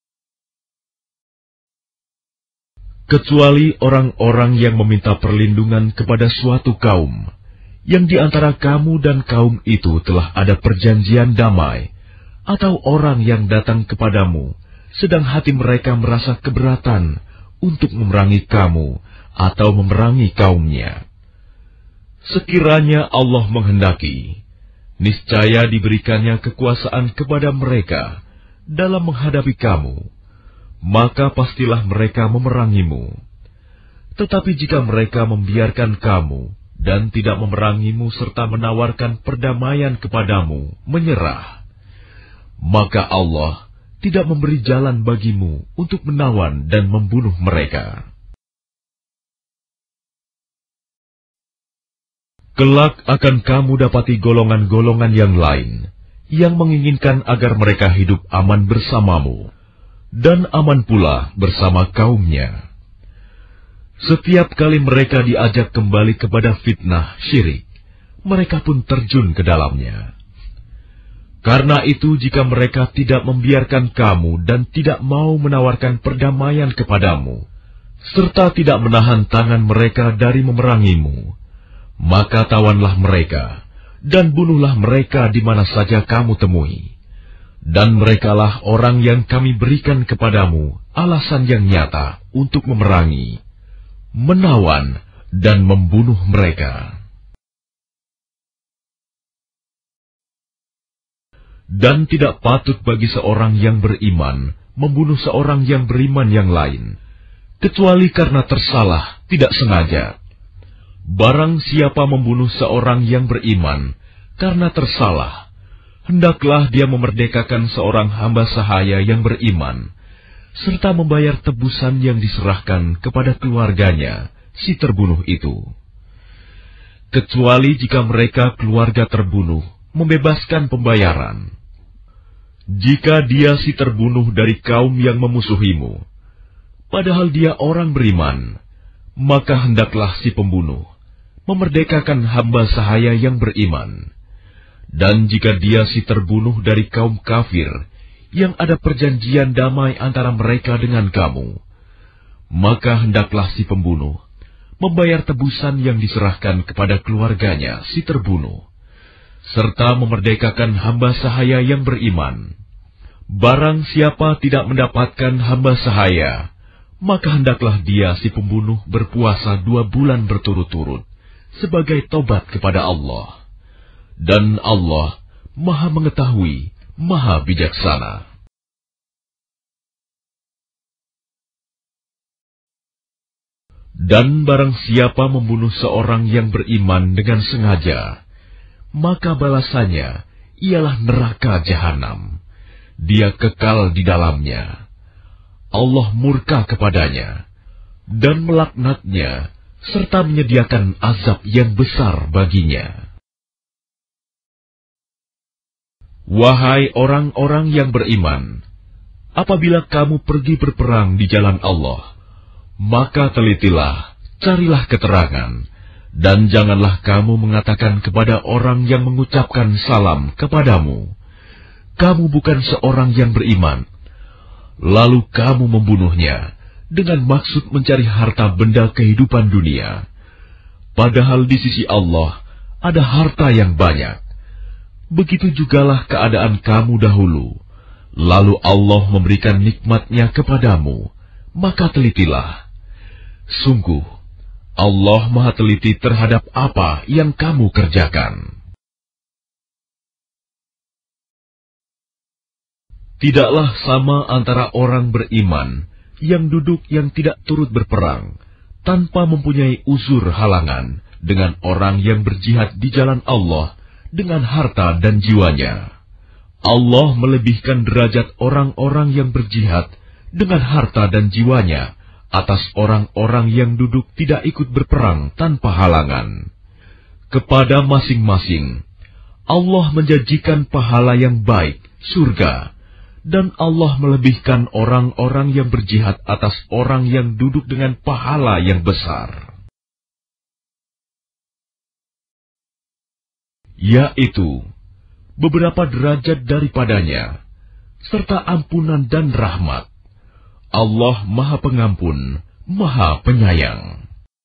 kecuali orang-orang yang meminta perlindungan kepada suatu kaum, yang di antara kamu dan kaum itu telah ada perjanjian damai, atau orang yang datang kepadamu, sedang hati mereka merasa keberatan untuk memerangi kamu, atau memerangi kaumnya. Sekiranya Allah menghendaki, niscaya diberikannya kekuasaan kepada mereka dalam menghadapi kamu, maka pastilah mereka memerangimu. Tetapi jika mereka membiarkan kamu dan tidak memerangimu serta menawarkan perdamaian kepadamu, menyerah, maka Allah tidak memberi jalan bagimu untuk menawan dan membunuh mereka. Kelak akan kamu dapati golongan-golongan yang lain yang menginginkan agar mereka hidup aman bersamamu dan aman pula bersama kaumnya. Setiap kali mereka diajak kembali kepada fitnah syirik, mereka pun terjun ke dalamnya. Karena itu, jika mereka tidak membiarkan kamu dan tidak mau menawarkan perdamaian kepadamu, serta tidak menahan tangan mereka dari memerangimu, maka tawanlah mereka dan bunuhlah mereka di mana saja kamu temui. Dan merekalah orang yang kami berikan kepadamu alasan yang nyata untuk memerangi, menawan, dan membunuh mereka. Dan tidak patut bagi seorang yang beriman membunuh seorang yang beriman yang lain, kecuali karena tersalah tidak sengaja. Barang siapa membunuh seorang yang beriman karena tersalah, hendaklah dia memerdekakan seorang hamba sahaya yang beriman, serta membayar tebusan yang diserahkan kepada keluarganya, si terbunuh itu. Kecuali jika mereka keluarga terbunuh membebaskan pembayaran. Jika dia si terbunuh dari kaum yang memusuhimu, padahal dia orang beriman, maka hendaklah si pembunuh memerdekakan hamba sahaya yang beriman. Dan jika dia si terbunuh dari kaum kafir yang ada perjanjian damai antara mereka dengan kamu, maka hendaklah si pembunuh membayar tebusan yang diserahkan kepada keluarganya si terbunuh, serta memerdekakan hamba sahaya yang beriman. Barang siapa tidak mendapatkan hamba sahaya, maka hendaklah dia si pembunuh berpuasa dua bulan berturut-turut sebagai tobat kepada Allah. Dan Allah Maha Mengetahui, Maha Bijaksana. Dan barang siapa membunuh seorang yang beriman dengan sengaja, maka balasannya ialah neraka jahanam. Dia kekal di dalamnya. Allah murka kepadanya dan melaknatnya, serta menyediakan azab yang besar baginya. Wahai orang-orang yang beriman, apabila kamu pergi berperang di jalan Allah, maka telitilah, carilah keterangan, dan janganlah kamu mengatakan kepada orang yang mengucapkan salam kepadamu, kamu bukan seorang yang beriman, lalu kamu membunuhnya dengan maksud mencari harta benda kehidupan dunia. Padahal di sisi Allah ada harta yang banyak. Begitu jugalah keadaan kamu dahulu. Lalu Allah memberikan nikmat-Nya kepadamu, maka telitilah. Sungguh, Allah Maha teliti terhadap apa yang kamu kerjakan. Tidaklah sama antara orang beriman yang duduk yang tidak turut berperang, tanpa mempunyai uzur halangan, dengan orang yang berjihad di jalan Allah dengan harta dan jiwanya. Allah melebihkan derajat orang-orang yang berjihad dengan harta dan jiwanya atas orang-orang yang duduk tidak ikut berperang tanpa halangan. Kepada masing-masing, Allah menjanjikan pahala yang baik, surga, dan Allah melebihkan orang-orang yang berjihad atas orang yang duduk dengan pahala yang besar, yaitu beberapa derajat daripadanya, serta ampunan dan rahmat. Allah Maha Pengampun, Maha Penyayang.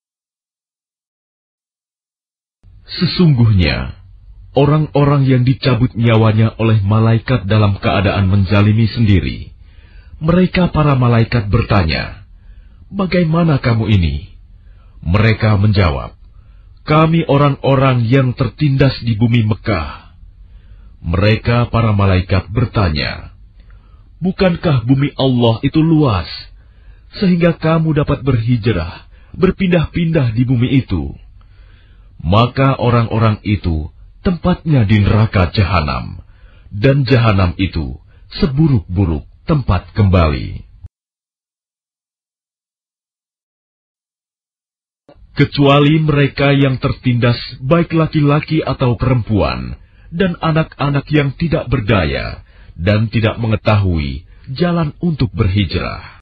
Sesungguhnya, orang-orang yang dicabut nyawanya oleh malaikat dalam keadaan menzalimi sendiri, mereka para malaikat bertanya, "Bagaimana kamu ini?" Mereka menjawab, "Kami orang-orang yang tertindas di bumi Mekah." Mereka para malaikat bertanya, "Bukankah bumi Allah itu luas, sehingga kamu dapat berhijrah berpindah-pindah di bumi itu, maka orang-orang itu tempatnya di neraka jahanam, dan jahanam itu seburuk-buruk tempat kembali. Kecuali mereka yang tertindas, baik laki-laki atau perempuan, dan anak-anak yang tidak berdaya dan tidak mengetahui jalan untuk berhijrah.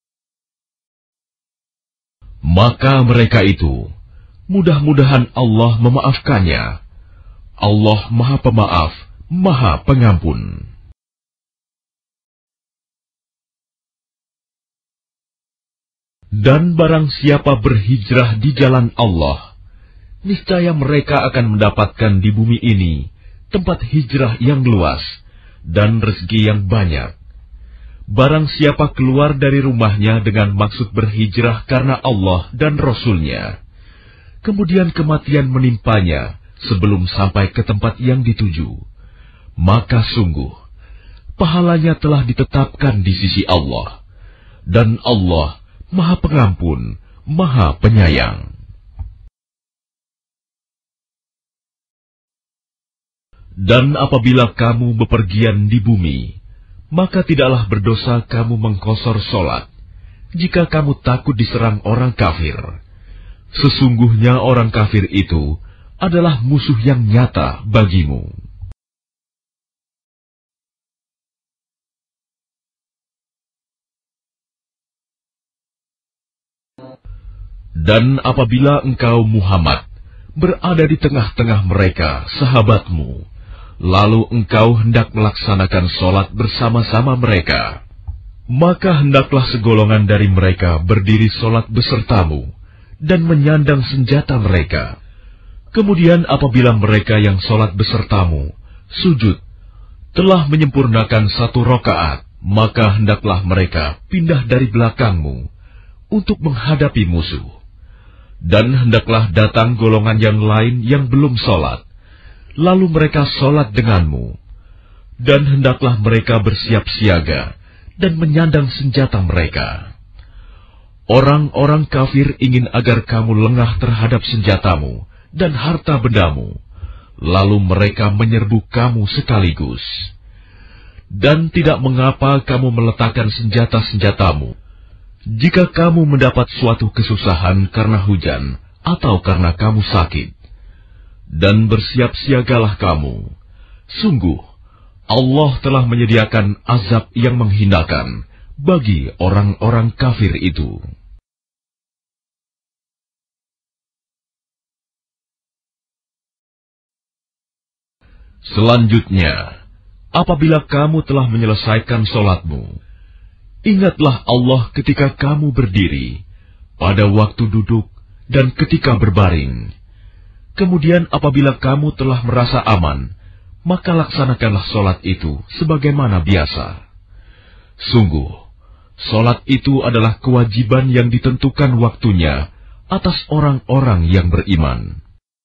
Maka mereka itu, mudah-mudahan Allah memaafkannya. Allah Maha Pemaaf, Maha Pengampun. Dan barang siapa berhijrah di jalan Allah, niscaya mereka akan mendapatkan di bumi ini tempat hijrah yang luas dan rezeki yang banyak. Barang siapa keluar dari rumahnya dengan maksud berhijrah karena Allah dan Rasul-Nya, kemudian kematian menimpanya sebelum sampai ke tempat yang dituju, maka sungguh pahalanya telah ditetapkan di sisi Allah, dan Allah Maha Pengampun, Maha Penyayang. Dan apabila kamu bepergian di bumi, maka tidaklah berdosa kamu mengkosor solat, jika kamu takut diserang orang kafir. Sesungguhnya orang kafir itu adalah musuh yang nyata bagimu. Dan apabila engkau Muhammad berada di tengah-tengah mereka, sahabatmu, lalu engkau hendak melaksanakan sholat bersama-sama mereka, maka hendaklah segolongan dari mereka berdiri sholat besertamu dan menyandang senjata mereka. Kemudian apabila mereka yang sholat besertamu sujud telah menyempurnakan satu rakaat, maka hendaklah mereka pindah dari belakangmu untuk menghadapi musuh. Dan hendaklah datang golongan yang lain yang belum sholat, lalu mereka sholat denganmu. Dan hendaklah mereka bersiap siaga dan menyandang senjata mereka. Orang-orang kafir ingin agar kamu lengah terhadap senjatamu dan harta bendamu, lalu mereka menyerbu kamu sekaligus. Dan tidak mengapa kamu meletakkan senjata-senjatamu, jika kamu mendapat suatu kesusahan karena hujan atau karena kamu sakit. Dan bersiap siagalah kamu. Sungguh, Allah telah menyediakan azab yang menghinakan bagi orang-orang kafir itu. Selanjutnya, apabila kamu telah menyelesaikan sholatmu, ingatlah Allah ketika kamu berdiri, pada waktu duduk, dan ketika berbaring. Kemudian apabila kamu telah merasa aman, maka laksanakanlah sholat itu sebagaimana biasa. Sungguh, sholat itu adalah kewajiban yang ditentukan waktunya atas orang-orang yang beriman.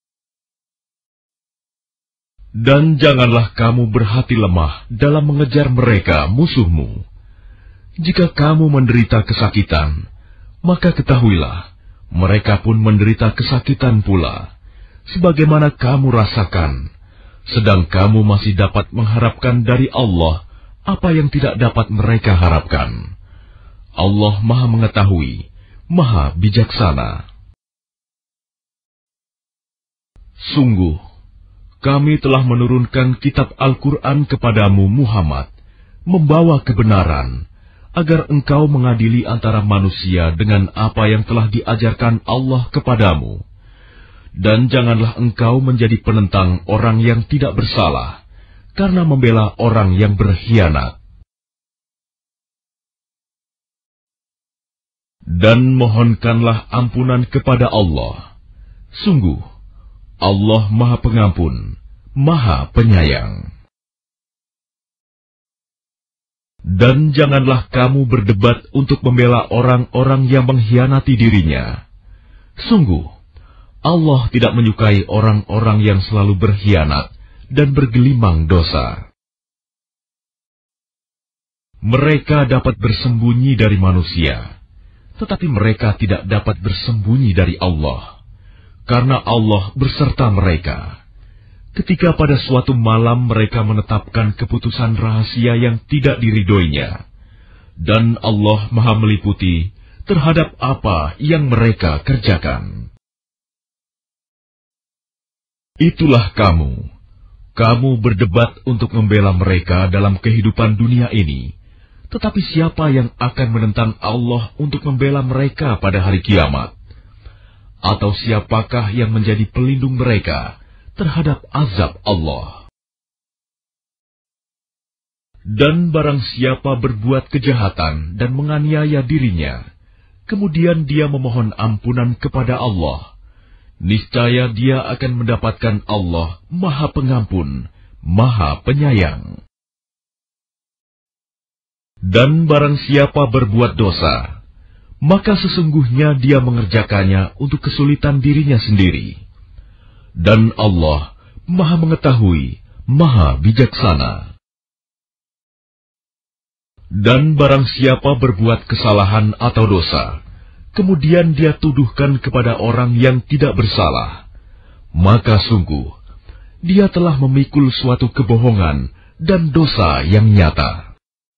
Dan janganlah kamu berhati lemah dalam mengejar mereka musuhmu. Jika kamu menderita kesakitan, maka ketahuilah, mereka pun menderita kesakitan pula, sebagaimana kamu rasakan, sedang kamu masih dapat mengharapkan dari Allah apa yang tidak dapat mereka harapkan. Allah Maha Mengetahui, Maha Bijaksana. Sungguh, kami telah menurunkan kitab Al-Quran kepadamu Muhammad, membawa kebenaran, agar engkau mengadili antara manusia dengan apa yang telah diajarkan Allah kepadamu. Dan janganlah engkau menjadi penentang orang yang tidak bersalah, karena membela orang yang berkhianat. Dan mohonkanlah ampunan kepada Allah. Sungguh, Allah Maha Pengampun, Maha Penyayang. Dan janganlah kamu berdebat untuk membela orang-orang yang mengkhianati dirinya. Sungguh, Allah tidak menyukai orang-orang yang selalu berkhianat dan bergelimang dosa. Mereka dapat bersembunyi dari manusia, tetapi mereka tidak dapat bersembunyi dari Allah, karena Allah berserta mereka. Ketika pada suatu malam mereka menetapkan keputusan rahasia yang tidak diridhoinya, dan Allah Maha meliputi terhadap apa yang mereka kerjakan. Itulah kamu. Kamu berdebat untuk membela mereka dalam kehidupan dunia ini, tetapi siapa yang akan menentang Allah untuk membela mereka pada hari kiamat? Atau siapakah yang menjadi pelindung mereka terhadap azab Allah? Dan barang siapa berbuat kejahatan dan menganiaya dirinya, kemudian dia memohon ampunan kepada Allah, niscaya dia akan mendapatkan Allah Maha Pengampun, Maha Penyayang. Dan barang siapa berbuat dosa, maka sesungguhnya dia mengerjakannya untuk kesulitan dirinya sendiri. Dan Allah Maha Mengetahui, Maha Bijaksana. Dan barang siapa berbuat kesalahan atau dosa, kemudian dia tuduhkan kepada orang yang tidak bersalah, maka sungguh dia telah memikul suatu kebohongan dan dosa yang nyata.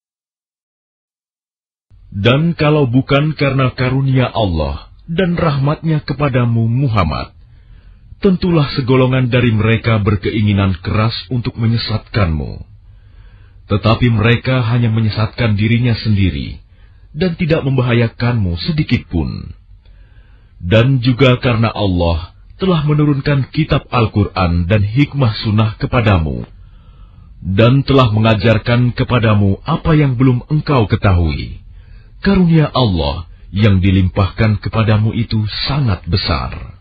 Dan kalau bukan karena karunia Allah dan rahmatnya kepadamu Muhammad, tentulah segolongan dari mereka berkeinginan keras untuk menyesatkanmu. Tetapi mereka hanya menyesatkan dirinya sendiri dan tidak membahayakanmu sedikitpun. Dan juga karena Allah telah menurunkan kitab Al-Quran dan hikmah sunnah kepadamu, dan telah mengajarkan kepadamu apa yang belum engkau ketahui. Karunia Allah yang dilimpahkan kepadamu itu sangat besar.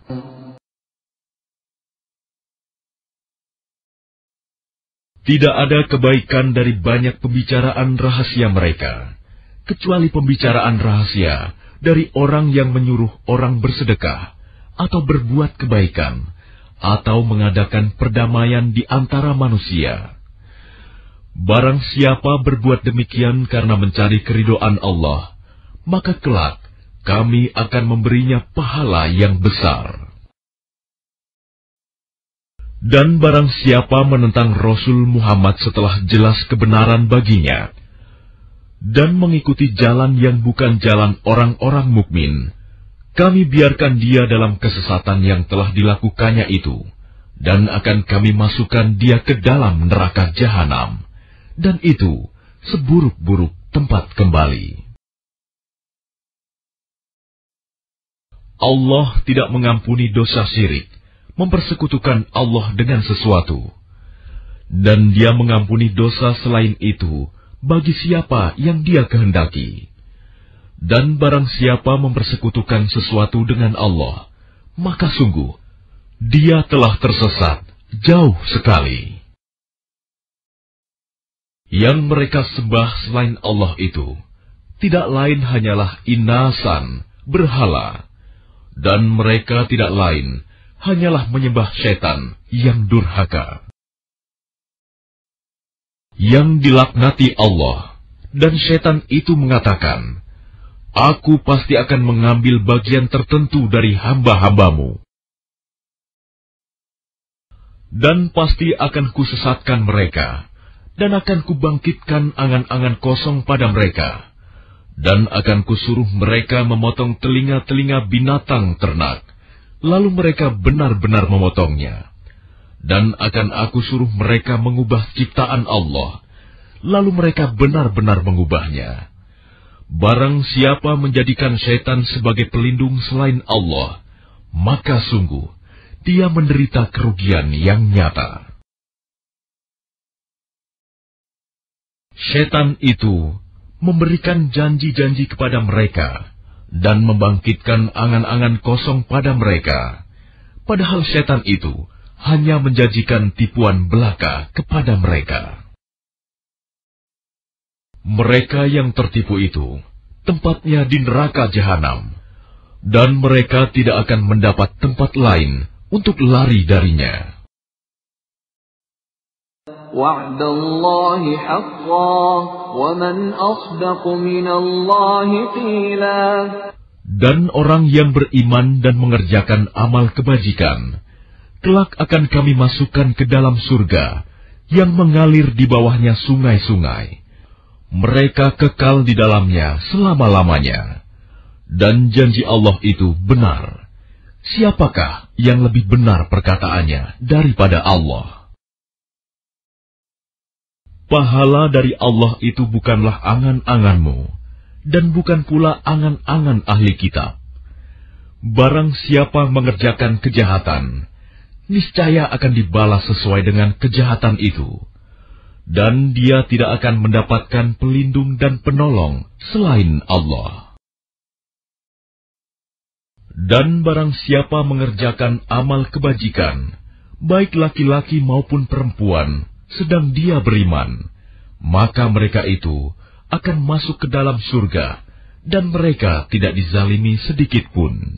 Tidak ada kebaikan dari banyak pembicaraan rahasia mereka, kecuali pembicaraan rahasia dari orang yang menyuruh orang bersedekah, atau berbuat kebaikan, atau mengadakan perdamaian di antara manusia. Barang siapa berbuat demikian karena mencari keridhaan Allah, maka kelak kami akan memberinya pahala yang besar. Dan barang siapa menentang Rasul Muhammad setelah jelas kebenaran baginya, dan mengikuti jalan yang bukan jalan orang-orang mukmin, kami biarkan dia dalam kesesatan yang telah dilakukannya itu, dan akan kami masukkan dia ke dalam neraka jahanam, dan itu seburuk-buruk tempat kembali. Allah tidak mengampuni dosa syirik, mempersekutukan Allah dengan sesuatu, dan Dia mengampuni dosa selain itu bagi siapa yang Dia kehendaki. Dan barang siapa mempersekutukan sesuatu dengan Allah, maka sungguh dia telah tersesat jauh sekali. Yang mereka sembah selain Allah itu tidak lain hanyalah inasan, berhala, dan mereka tidak lain hanyalah menyembah setan yang durhaka, yang dilaknati Allah. Dan setan itu mengatakan, Aku pasti akan mengambil bagian tertentu dari hamba-hambamu, dan pasti akan kusesatkan mereka, dan akan kubangkitkan angan-angan kosong pada mereka, dan akan kusuruh mereka memotong telinga-telinga binatang ternak, lalu mereka benar-benar memotongnya. Dan akan aku suruh mereka mengubah ciptaan Allah, lalu mereka benar-benar mengubahnya. Barang siapa menjadikan setan sebagai pelindung selain Allah, maka sungguh dia menderita kerugian yang nyata. Setan itu memberikan janji-janji kepada mereka dan membangkitkan angan-angan kosong pada mereka, padahal setan itu hanya menjanjikan tipuan belaka kepada mereka. Mereka yang tertipu itu tempatnya di neraka jahanam, dan mereka tidak akan mendapat tempat lain untuk lari darinya. وعد الله حقا ومن أصدق من الله قيلا. Dan orang yang beriman dan mengerjakan amal kebajikan, kelak akan kami masukkan ke dalam surga yang mengalir di bawahnya sungai-sungai. Mereka kekal di dalamnya selama-lamanya. Dan janji Allah itu benar. Siapakah yang lebih benar perkataannya daripada Allah? Pahala dari Allah itu bukanlah angan-anganmu, dan bukan pula angan-angan ahli kitab. Barang siapa mengerjakan kejahatan, niscaya akan dibalas sesuai dengan kejahatan itu, dan dia tidak akan mendapatkan pelindung dan penolong selain Allah. Dan barang siapa mengerjakan amal kebajikan, baik laki-laki maupun perempuan, sedang dia beriman, maka mereka itu akan masuk ke dalam surga, dan mereka tidak dizalimi sedikit pun.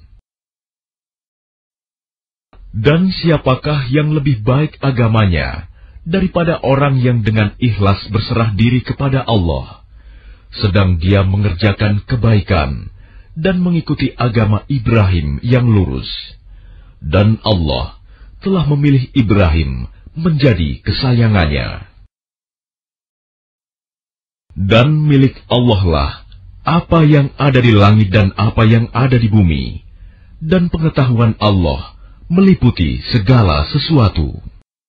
Dan siapakah yang lebih baik agamanya daripada orang yang dengan ikhlas berserah diri kepada Allah, sedang dia mengerjakan kebaikan dan mengikuti agama Ibrahim yang lurus. Dan Allah telah memilih Ibrahim menjadi kesayangannya. Dan milik Allah lah apa yang ada di langit dan apa yang ada di bumi, dan pengetahuan Allah meliputi segala sesuatu.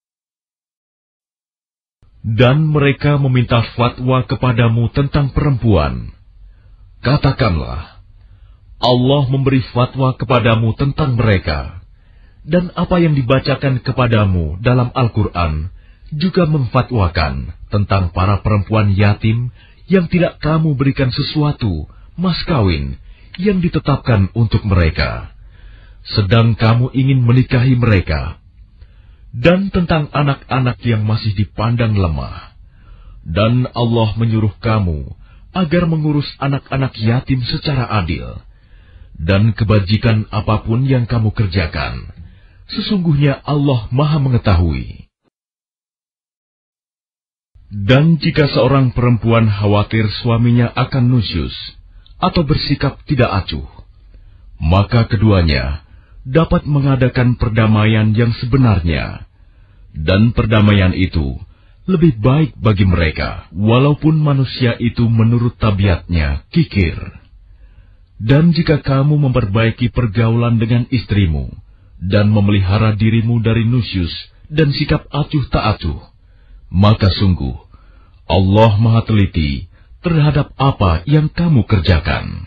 Dan mereka meminta fatwa kepadamu tentang perempuan. Katakanlah, Allah memberi fatwa kepadamu tentang mereka, dan apa yang dibacakan kepadamu dalam Al-Quran juga memfatwakan tentang para perempuan yatim yang tidak kamu berikan sesuatu mas kawin yang ditetapkan untuk mereka, sedang kamu ingin menikahi mereka, dan tentang anak-anak yang masih dipandang lemah. Dan Allah menyuruh kamu agar mengurus anak-anak yatim secara adil, dan kebajikan apapun yang kamu kerjakan, sesungguhnya Allah Maha Mengetahui. Dan jika seorang perempuan khawatir suaminya akan nusyus atau bersikap tidak acuh, maka keduanya dapat mengadakan perdamaian yang sebenarnya, dan perdamaian itu lebih baik bagi mereka, walaupun manusia itu menurut tabiatnya kikir. Dan jika kamu memperbaiki pergaulan dengan istrimu, dan memelihara dirimu dari nusyus dan sikap acuh tak acuh, maka sungguh Allah Maha Teliti terhadap apa yang kamu kerjakan.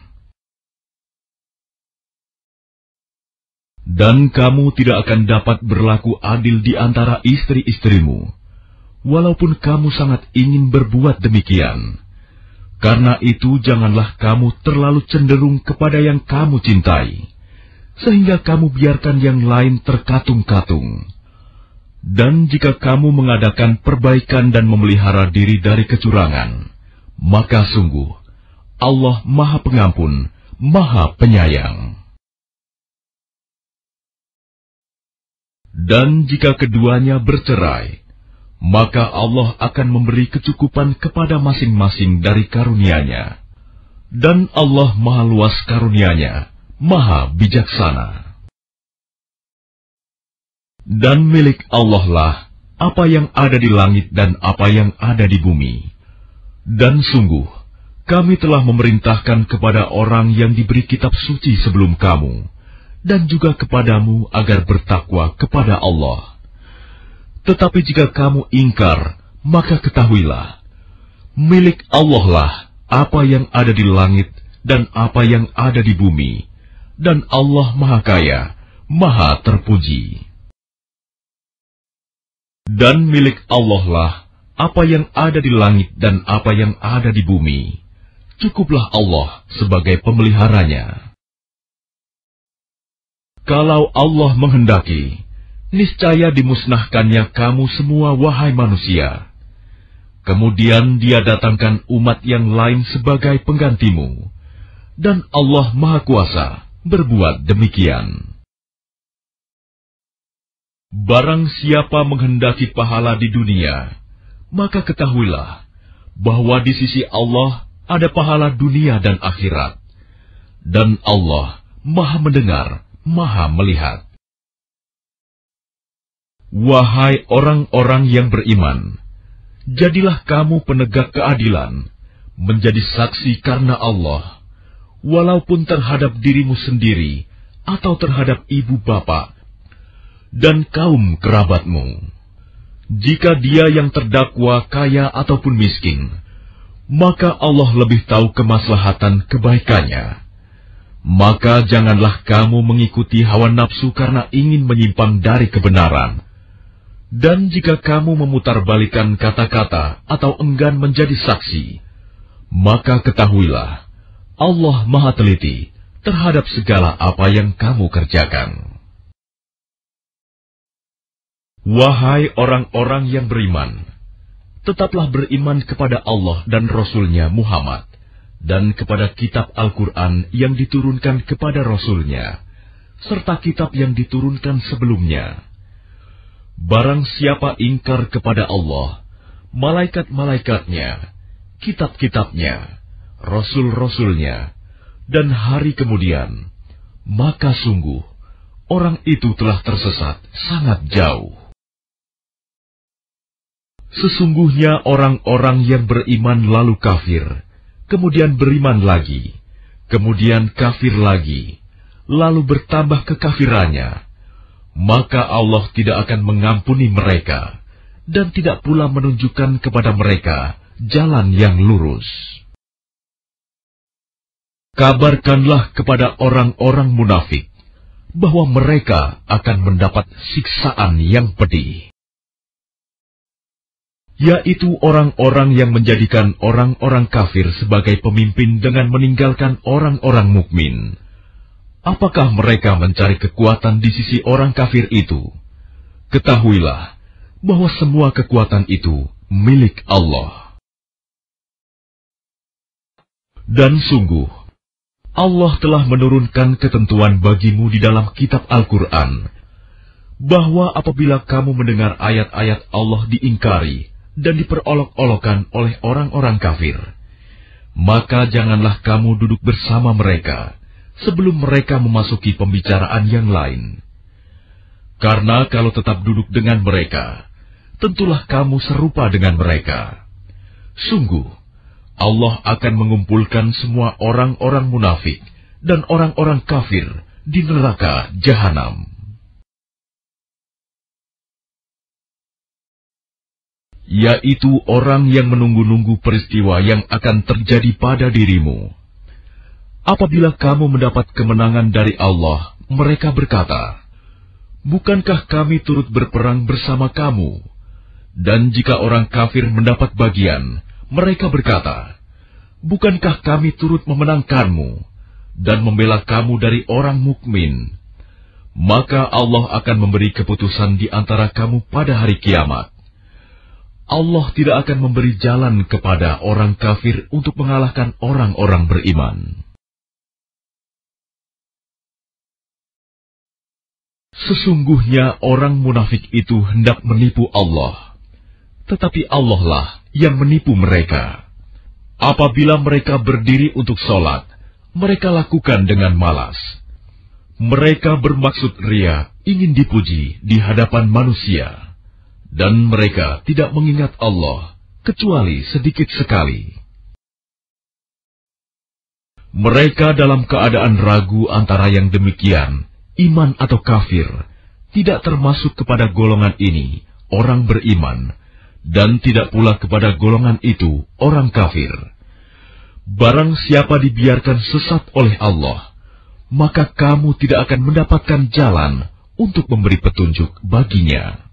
Dan kamu tidak akan dapat berlaku adil di antara istri-istrimu, walaupun kamu sangat ingin berbuat demikian. Karena itu janganlah kamu terlalu cenderung kepada yang kamu cintai, sehingga kamu biarkan yang lain terkatung-katung. Dan jika kamu mengadakan perbaikan dan memelihara diri dari kecurangan, maka sungguh Allah Maha Pengampun, Maha Penyayang. Dan jika keduanya bercerai, maka Allah akan memberi kecukupan kepada masing-masing dari karunia-Nya. Dan Allah Maha Luas karunia-Nya, Maha Bijaksana. Dan milik Allah lah apa yang ada di langit dan apa yang ada di bumi. Dan sungguh, kami telah memerintahkan kepada orang yang diberi kitab suci sebelum kamu, dan juga kepadamu agar bertakwa kepada Allah. Tetapi jika kamu ingkar, maka ketahuilah, milik Allah lah apa yang ada di langit dan apa yang ada di bumi, dan Allah Maha Kaya, Maha Terpuji. Dan milik Allah lah apa yang ada di langit dan apa yang ada di bumi. Cukuplah Allah sebagai pemeliharanya. Kalau Allah menghendaki, niscaya dimusnahkannya kamu semua wahai manusia. Kemudian Dia datangkan umat yang lain sebagai penggantimu. Dan Allah Maha Kuasa berbuat demikian. Barang siapa menghendaki pahala di dunia, maka ketahuilah bahwa di sisi Allah ada pahala dunia dan akhirat. dan Allah Maha mendengar, Maha melihat. Wahai orang-orang yang beriman, jadilah kamu penegak keadilan, menjadi saksi karena Allah, walaupun terhadap dirimu sendiri atau terhadap ibu bapa dan kaum kerabatmu. Jika dia yang terdakwa kaya ataupun miskin, maka Allah lebih tahu kemaslahatan kebaikannya. Maka janganlah kamu mengikuti hawa nafsu karena ingin menyimpang dari kebenaran. Dan jika kamu memutarbalikan kata-kata atau enggan menjadi saksi, maka ketahuilah, Allah Maha Teliti terhadap segala apa yang kamu kerjakan. Wahai orang-orang yang beriman, tetaplah beriman kepada Allah dan Rasul-Nya Muhammad, dan kepada kitab Al-Quran yang diturunkan kepada Rasul-Nya, serta kitab yang diturunkan sebelumnya. Barang siapa ingkar kepada Allah, malaikat-malaikatnya, kitab-kitabnya, Rasul-Rasulnya, dan hari kemudian, maka sungguh, orang itu telah tersesat sangat jauh. Sesungguhnya orang-orang yang beriman lalu kafir, kemudian beriman lagi, kemudian kafir lagi, lalu bertambah kekafirannya, maka Allah tidak akan mengampuni mereka, dan tidak pula menunjukkan kepada mereka jalan yang lurus. Kabarkanlah kepada orang-orang munafik, bahwa mereka akan mendapat siksaan yang pedih, yaitu orang-orang yang menjadikan orang-orang kafir sebagai pemimpin dengan meninggalkan orang-orang mukmin. Apakah mereka mencari kekuatan di sisi orang kafir itu? Ketahuilah bahwa semua kekuatan itu milik Allah. Dan sungguh, Allah telah menurunkan ketentuan bagimu di dalam kitab Al-Quran, bahwa apabila kamu mendengar ayat-ayat Allah diingkari dan diperolok-olokan oleh orang-orang kafir, maka janganlah kamu duduk bersama mereka sebelum mereka memasuki pembicaraan yang lain. Karena kalau tetap duduk dengan mereka, tentulah kamu serupa dengan mereka. Sungguh, Allah akan mengumpulkan semua orang-orang munafik dan orang-orang kafir di neraka Jahanam. Yaitu orang yang menunggu-nunggu peristiwa yang akan terjadi pada dirimu. Apabila kamu mendapat kemenangan dari Allah, mereka berkata, "Bukankah kami turut berperang bersama kamu?" Dan jika orang kafir mendapat bagian, mereka berkata, "Bukankah kami turut memenangkanmu dan membela kamu dari orang mukmin?" Maka Allah akan memberi keputusan di antara kamu pada hari kiamat. Allah tidak akan memberi jalan kepada orang kafir untuk mengalahkan orang-orang beriman. Sesungguhnya orang munafik itu hendak menipu Allah, tetapi Allah lah yang menipu mereka. Apabila mereka berdiri untuk sholat, mereka lakukan dengan malas. Mereka bermaksud ria, ingin dipuji di hadapan manusia, dan mereka tidak mengingat Allah, kecuali sedikit sekali. Mereka dalam keadaan ragu antara yang demikian, iman atau kafir, tidak termasuk kepada golongan ini, orang beriman, dan tidak pula kepada golongan itu, orang kafir. Barang siapa dibiarkan sesat oleh Allah, maka kamu tidak akan mendapatkan jalan untuk memberi petunjuk baginya.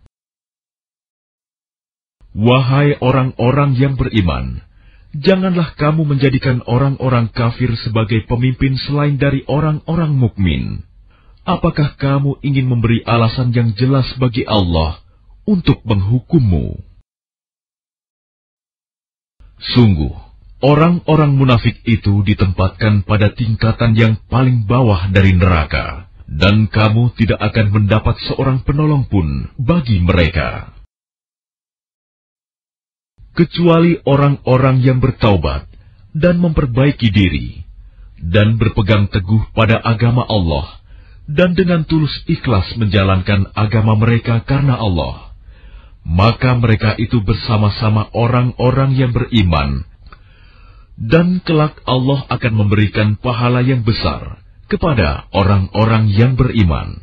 Wahai orang-orang yang beriman, janganlah kamu menjadikan orang-orang kafir sebagai pemimpin selain dari orang-orang mukmin. Apakah kamu ingin memberi alasan yang jelas bagi Allah untuk menghukummu? Sungguh, orang-orang munafik itu ditempatkan pada tingkatan yang paling bawah dari neraka, dan kamu tidak akan mendapat seorang penolong pun bagi mereka, kecuali orang-orang yang bertaubat dan memperbaiki diri, dan berpegang teguh pada agama Allah, dan dengan tulus ikhlas menjalankan agama mereka karena Allah, maka mereka itu bersama-sama orang-orang yang beriman, dan kelak Allah akan memberikan pahala yang besar kepada orang-orang yang beriman.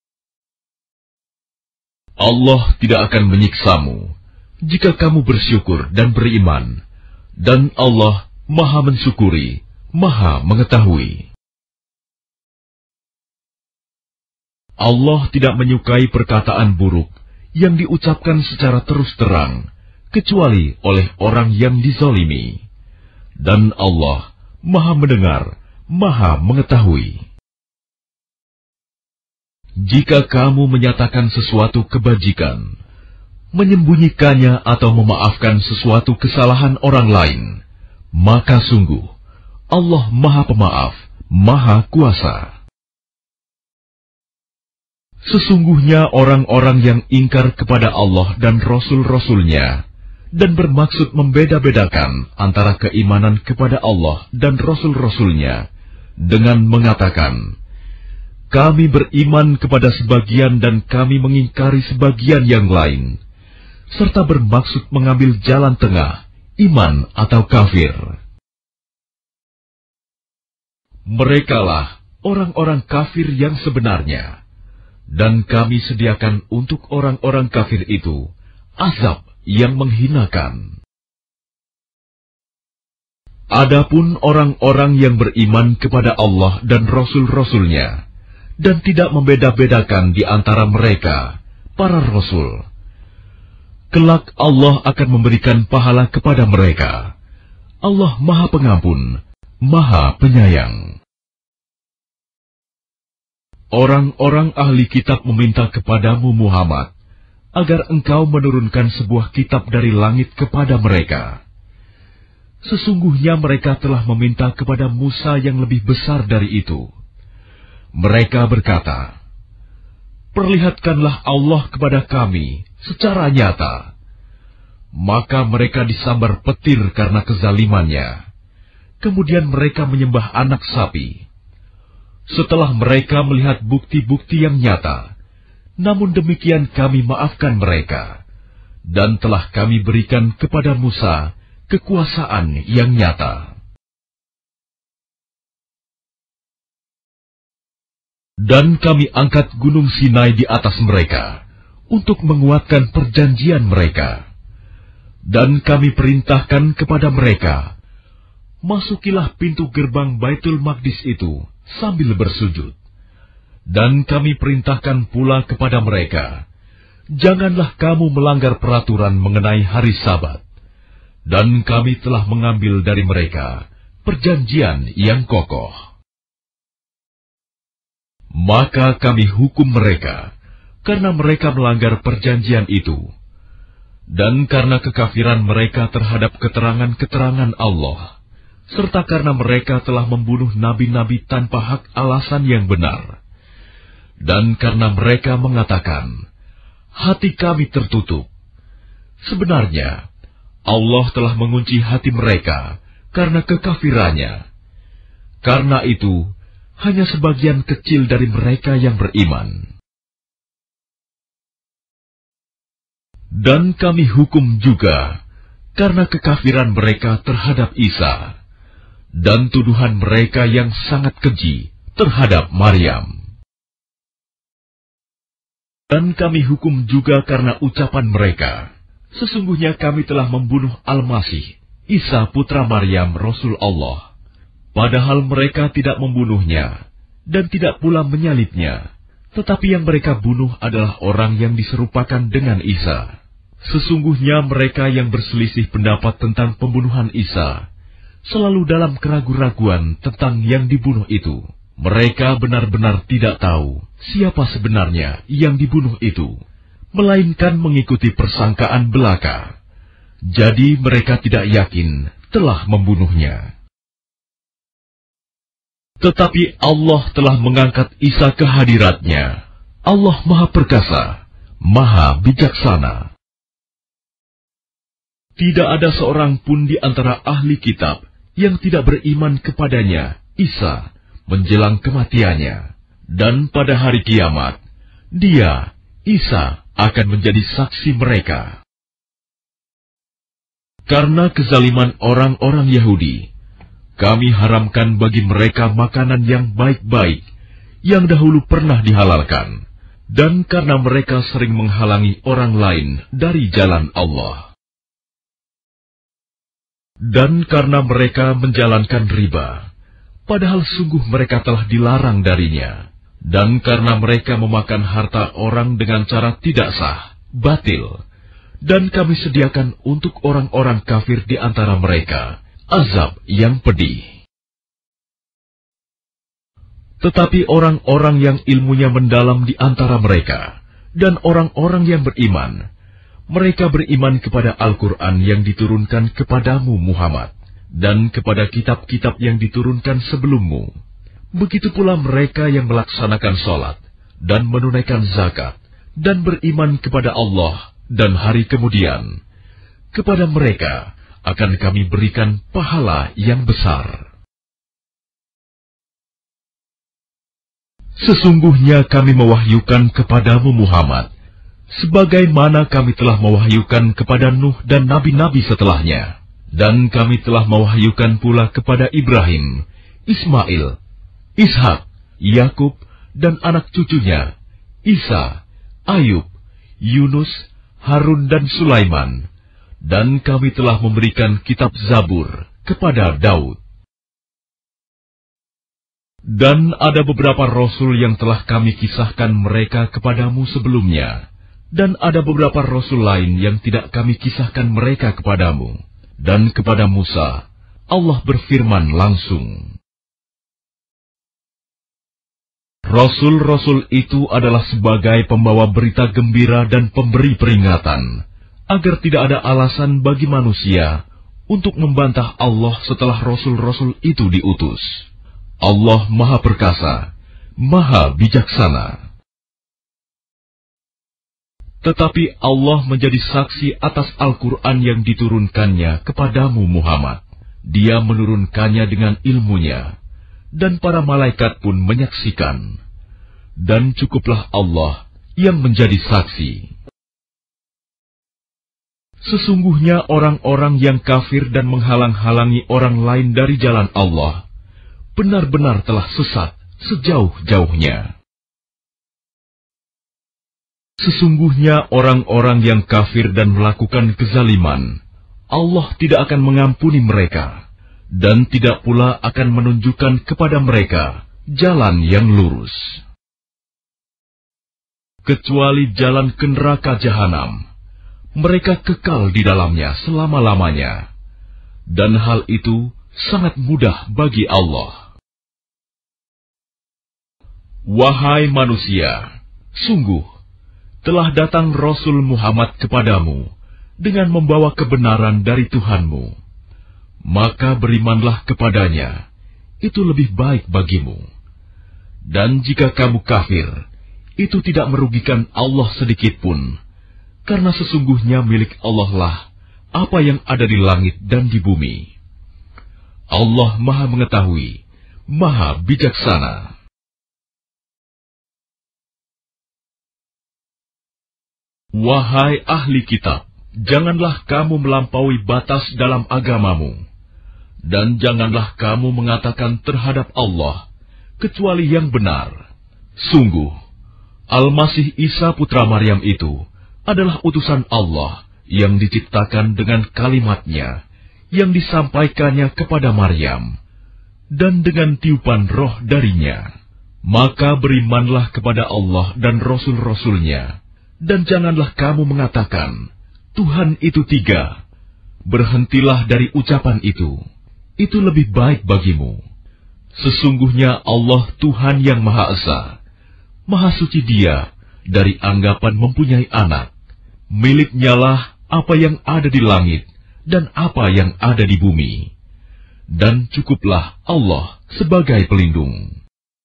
Allah tidak akan menyiksamu jika kamu bersyukur dan beriman, dan Allah Maha mensyukuri, Maha mengetahui. Allah tidak menyukai perkataan buruk yang diucapkan secara terus terang, kecuali oleh orang yang dizalimi. Dan Allah Maha mendengar, Maha mengetahui. Jika kamu menyatakan sesuatu kebajikan, menyembunyikannya atau memaafkan sesuatu kesalahan orang lain, maka sungguh Allah Maha Pemaaf, Maha Kuasa. Sesungguhnya orang-orang yang ingkar kepada Allah dan Rasul-Rasulnya, dan bermaksud membeda-bedakan antara keimanan kepada Allah dan Rasul-Rasulnya, dengan mengatakan, kami beriman kepada sebagian dan kami mengingkari sebagian yang lain, serta bermaksud mengambil jalan tengah, iman atau kafir. Merekalah orang-orang kafir yang sebenarnya, dan kami sediakan untuk orang-orang kafir itu azab yang menghinakan. Adapun orang-orang yang beriman kepada Allah dan Rasul-Rasulnya, dan tidak membeda-bedakan di antara mereka, para Rasul, kelak Allah akan memberikan pahala kepada mereka. Allah Maha Pengampun, Maha Penyayang. Orang-orang ahli kitab meminta kepadamu Muhammad, agar engkau menurunkan sebuah kitab dari langit kepada mereka. Sesungguhnya mereka telah meminta kepada Musa yang lebih besar dari itu. Mereka berkata, perlihatkanlah Allah kepada kami secara nyata. Maka mereka disambar petir karena kezalimannya. Kemudian mereka menyembah anak sapi. Setelah mereka melihat bukti-bukti yang nyata, namun demikian kami maafkan mereka, dan telah kami berikan kepada Musa kekuasaan yang nyata. Dan kami angkat gunung Sinai di atas mereka, untuk menguatkan perjanjian mereka. Dan kami perintahkan kepada mereka, masukilah pintu gerbang Baitul Maqdis itu sambil bersujud. Dan kami perintahkan pula kepada mereka, janganlah kamu melanggar peraturan mengenai hari Sabat. Dan kami telah mengambil dari mereka perjanjian yang kokoh. Maka kami hukum mereka, karena mereka melanggar perjanjian itu, dan karena kekafiran mereka terhadap keterangan-keterangan Allah, serta karena mereka telah membunuh nabi-nabi tanpa hak alasan yang benar, dan karena mereka mengatakan, hati kami tertutup. Sebenarnya, Allah telah mengunci hati mereka karena kekafirannya. Karena itu, hanya sebagian kecil dari mereka yang beriman. Dan kami hukum juga karena kekafiran mereka terhadap Isa, dan tuduhan mereka yang sangat keji terhadap Maryam. Dan kami hukum juga karena ucapan mereka, sesungguhnya kami telah membunuh Al-Masih, Isa putra Maryam Rasul Allah. Padahal mereka tidak membunuhnya, dan tidak pula menyalibnya, tetapi yang mereka bunuh adalah orang yang diserupakan dengan Isa. Sesungguhnya mereka yang berselisih pendapat tentang pembunuhan Isa, selalu dalam keraguan-raguan tentang yang dibunuh itu. Mereka benar-benar tidak tahu siapa sebenarnya yang dibunuh itu, melainkan mengikuti persangkaan belaka. Jadi mereka tidak yakin telah membunuhnya. Tetapi Allah telah mengangkat Isa ke hadiratnya. Allah Maha Perkasa, Maha Bijaksana. Tidak ada seorang pun di antara ahli kitab yang tidak beriman kepadanya Isa, menjelang kematiannya. Dan pada hari kiamat, dia, Isa, akan menjadi saksi mereka. Karena kezaliman orang-orang Yahudi, kami haramkan bagi mereka makanan yang baik-baik, yang dahulu pernah dihalalkan. Dan karena mereka sering menghalangi orang lain dari jalan Allah. Dan karena mereka menjalankan riba, padahal sungguh mereka telah dilarang darinya. Dan karena mereka memakan harta orang dengan cara tidak sah, batil. Dan kami sediakan untuk orang-orang kafir di antara mereka azab yang pedih. Tetapi orang-orang yang ilmunya mendalam di antara mereka, dan orang-orang yang beriman, mereka beriman kepada Al-Quran yang diturunkan kepadamu Muhammad, dan kepada kitab-kitab yang diturunkan sebelummu. Begitu pula mereka yang melaksanakan sholat, dan menunaikan zakat, dan beriman kepada Allah dan hari kemudian. Kepada mereka akan kami berikan pahala yang besar. Sesungguhnya kami mewahyukan kepadamu Muhammad, sebagaimana kami telah mewahyukan kepada Nuh dan nabi-nabi setelahnya. Dan kami telah mewahyukan pula kepada Ibrahim, Ismail, Ishak, Yakub, dan anak cucunya, Isa, Ayub, Yunus, Harun, dan Sulaiman. Dan kami telah memberikan kitab Zabur kepada Daud. Dan ada beberapa rasul yang telah kami kisahkan mereka kepadamu sebelumnya. Dan ada beberapa rasul lain yang tidak kami kisahkan mereka kepadamu. Dan kepada Musa, Allah berfirman langsung. Rasul-rasul itu adalah sebagai pembawa berita gembira dan pemberi peringatan, agar tidak ada alasan bagi manusia untuk membantah Allah setelah rasul-rasul itu diutus. Allah Maha Perkasa, Maha Bijaksana. Tetapi Allah menjadi saksi atas Al-Quran yang diturunkannya kepadamu Muhammad. Dia menurunkannya dengan ilmunya. Dan para malaikat pun menyaksikan. Dan cukuplah Allah yang menjadi saksi. Sesungguhnya orang-orang yang kafir dan menghalang-halangi orang lain dari jalan Allah, benar-benar telah sesat sejauh-jauhnya. Sesungguhnya orang-orang yang kafir dan melakukan kezaliman, Allah tidak akan mengampuni mereka. Dan tidak pula akan menunjukkan kepada mereka jalan yang lurus. Kecuali jalan ke neraka jahanam, mereka kekal di dalamnya selama-lamanya. Dan hal itu sangat mudah bagi Allah. Wahai manusia, sungguh telah datang Rasul Muhammad kepadamu dengan membawa kebenaran dari Tuhanmu. Maka berimanlah kepadanya, itu lebih baik bagimu. Dan jika kamu kafir, itu tidak merugikan Allah sedikitpun, karena sesungguhnya milik Allah lah apa yang ada di langit dan di bumi. Allah Maha Mengetahui, Maha Bijaksana. Wahai ahli kitab, janganlah kamu melampaui batas dalam agamamu. Dan janganlah kamu mengatakan terhadap Allah, kecuali yang benar. Sungguh, Al-Masih Isa putra Maryam itu adalah utusan Allah yang diciptakan dengan kalimatnya, yang disampaikannya kepada Maryam, dan dengan tiupan roh darinya. Maka berimanlah kepada Allah dan Rasul-Rasulnya, dan janganlah kamu mengatakan, Tuhan itu tiga. Berhentilah dari ucapan itu. Itu lebih baik bagimu. Sesungguhnya Allah Tuhan yang Maha Esa, Maha Suci Dia dari anggapan mempunyai anak. Miliknya lah apa yang ada di langit dan apa yang ada di bumi. Dan cukuplah Allah sebagai pelindung.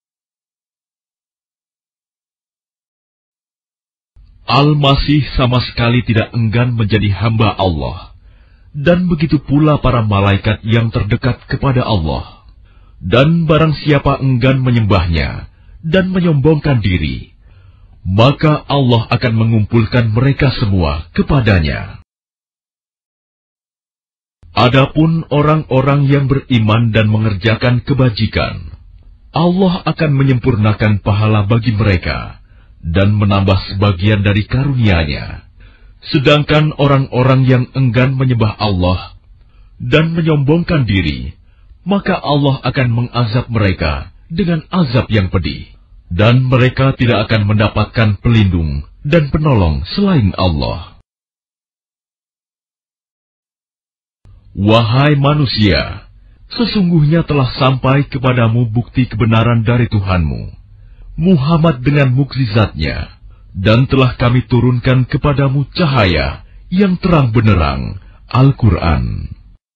Al-Masih sama sekali tidak enggan menjadi hamba Allah. Dan begitu pula para malaikat yang terdekat kepada Allah. Dan barang siapa enggan menyembahnya dan menyombongkan diri, maka Allah akan mengumpulkan mereka semua kepadanya. Adapun orang-orang yang beriman dan mengerjakan kebajikan, Allah akan menyempurnakan pahala bagi mereka dan menambah sebagian dari karunia-Nya. Sedangkan orang-orang yang enggan menyembah Allah dan menyombongkan diri, maka Allah akan mengazab mereka dengan azab yang pedih, dan mereka tidak akan mendapatkan pelindung dan penolong selain Allah. Wahai manusia, sesungguhnya telah sampai kepadamu bukti kebenaran dari Tuhanmu, Muhammad dengan mukjizatnya, dan telah kami turunkan kepadamu cahaya yang terang benderang, Al-Quran.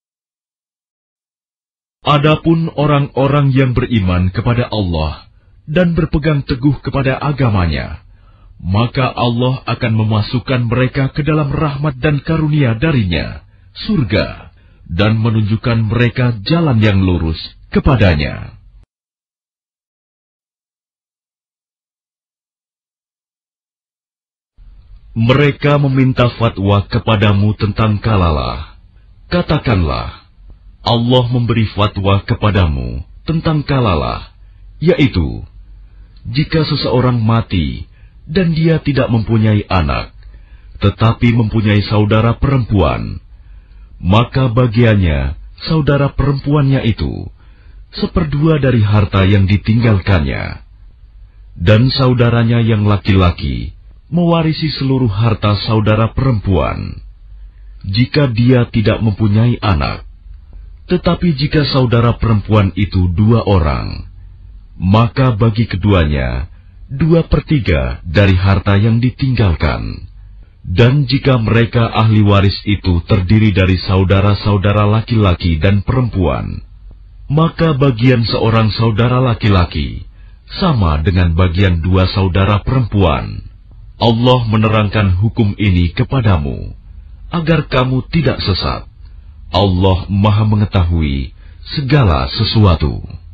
Adapun orang-orang yang beriman kepada Allah dan berpegang teguh kepada agamanya, maka Allah akan memasukkan mereka ke dalam rahmat dan karunia darinya, surga, dan menunjukkan mereka jalan yang lurus kepadanya. Mereka meminta fatwa kepadamu tentang kalalah. Katakanlah, Allah memberi fatwa kepadamu tentang kalalah, yaitu, jika seseorang mati dan dia tidak mempunyai anak, tetapi mempunyai saudara perempuan, maka bagiannya saudara perempuannya itu seperdua dari harta yang ditinggalkannya, dan saudaranya yang laki-laki mewarisi seluruh harta saudara perempuan, jika dia tidak mempunyai anak. Tetapi jika saudara perempuan itu dua orang, maka bagi keduanya dua per tiga dari harta yang ditinggalkan. Dan jika mereka ahli waris itu terdiri dari saudara-saudara laki-laki dan perempuan, maka bagian seorang saudara laki-laki sama dengan bagian dua saudara perempuan. Allah menerangkan hukum ini kepadamu, agar kamu tidak sesat. Allah Maha Mengetahui segala sesuatu.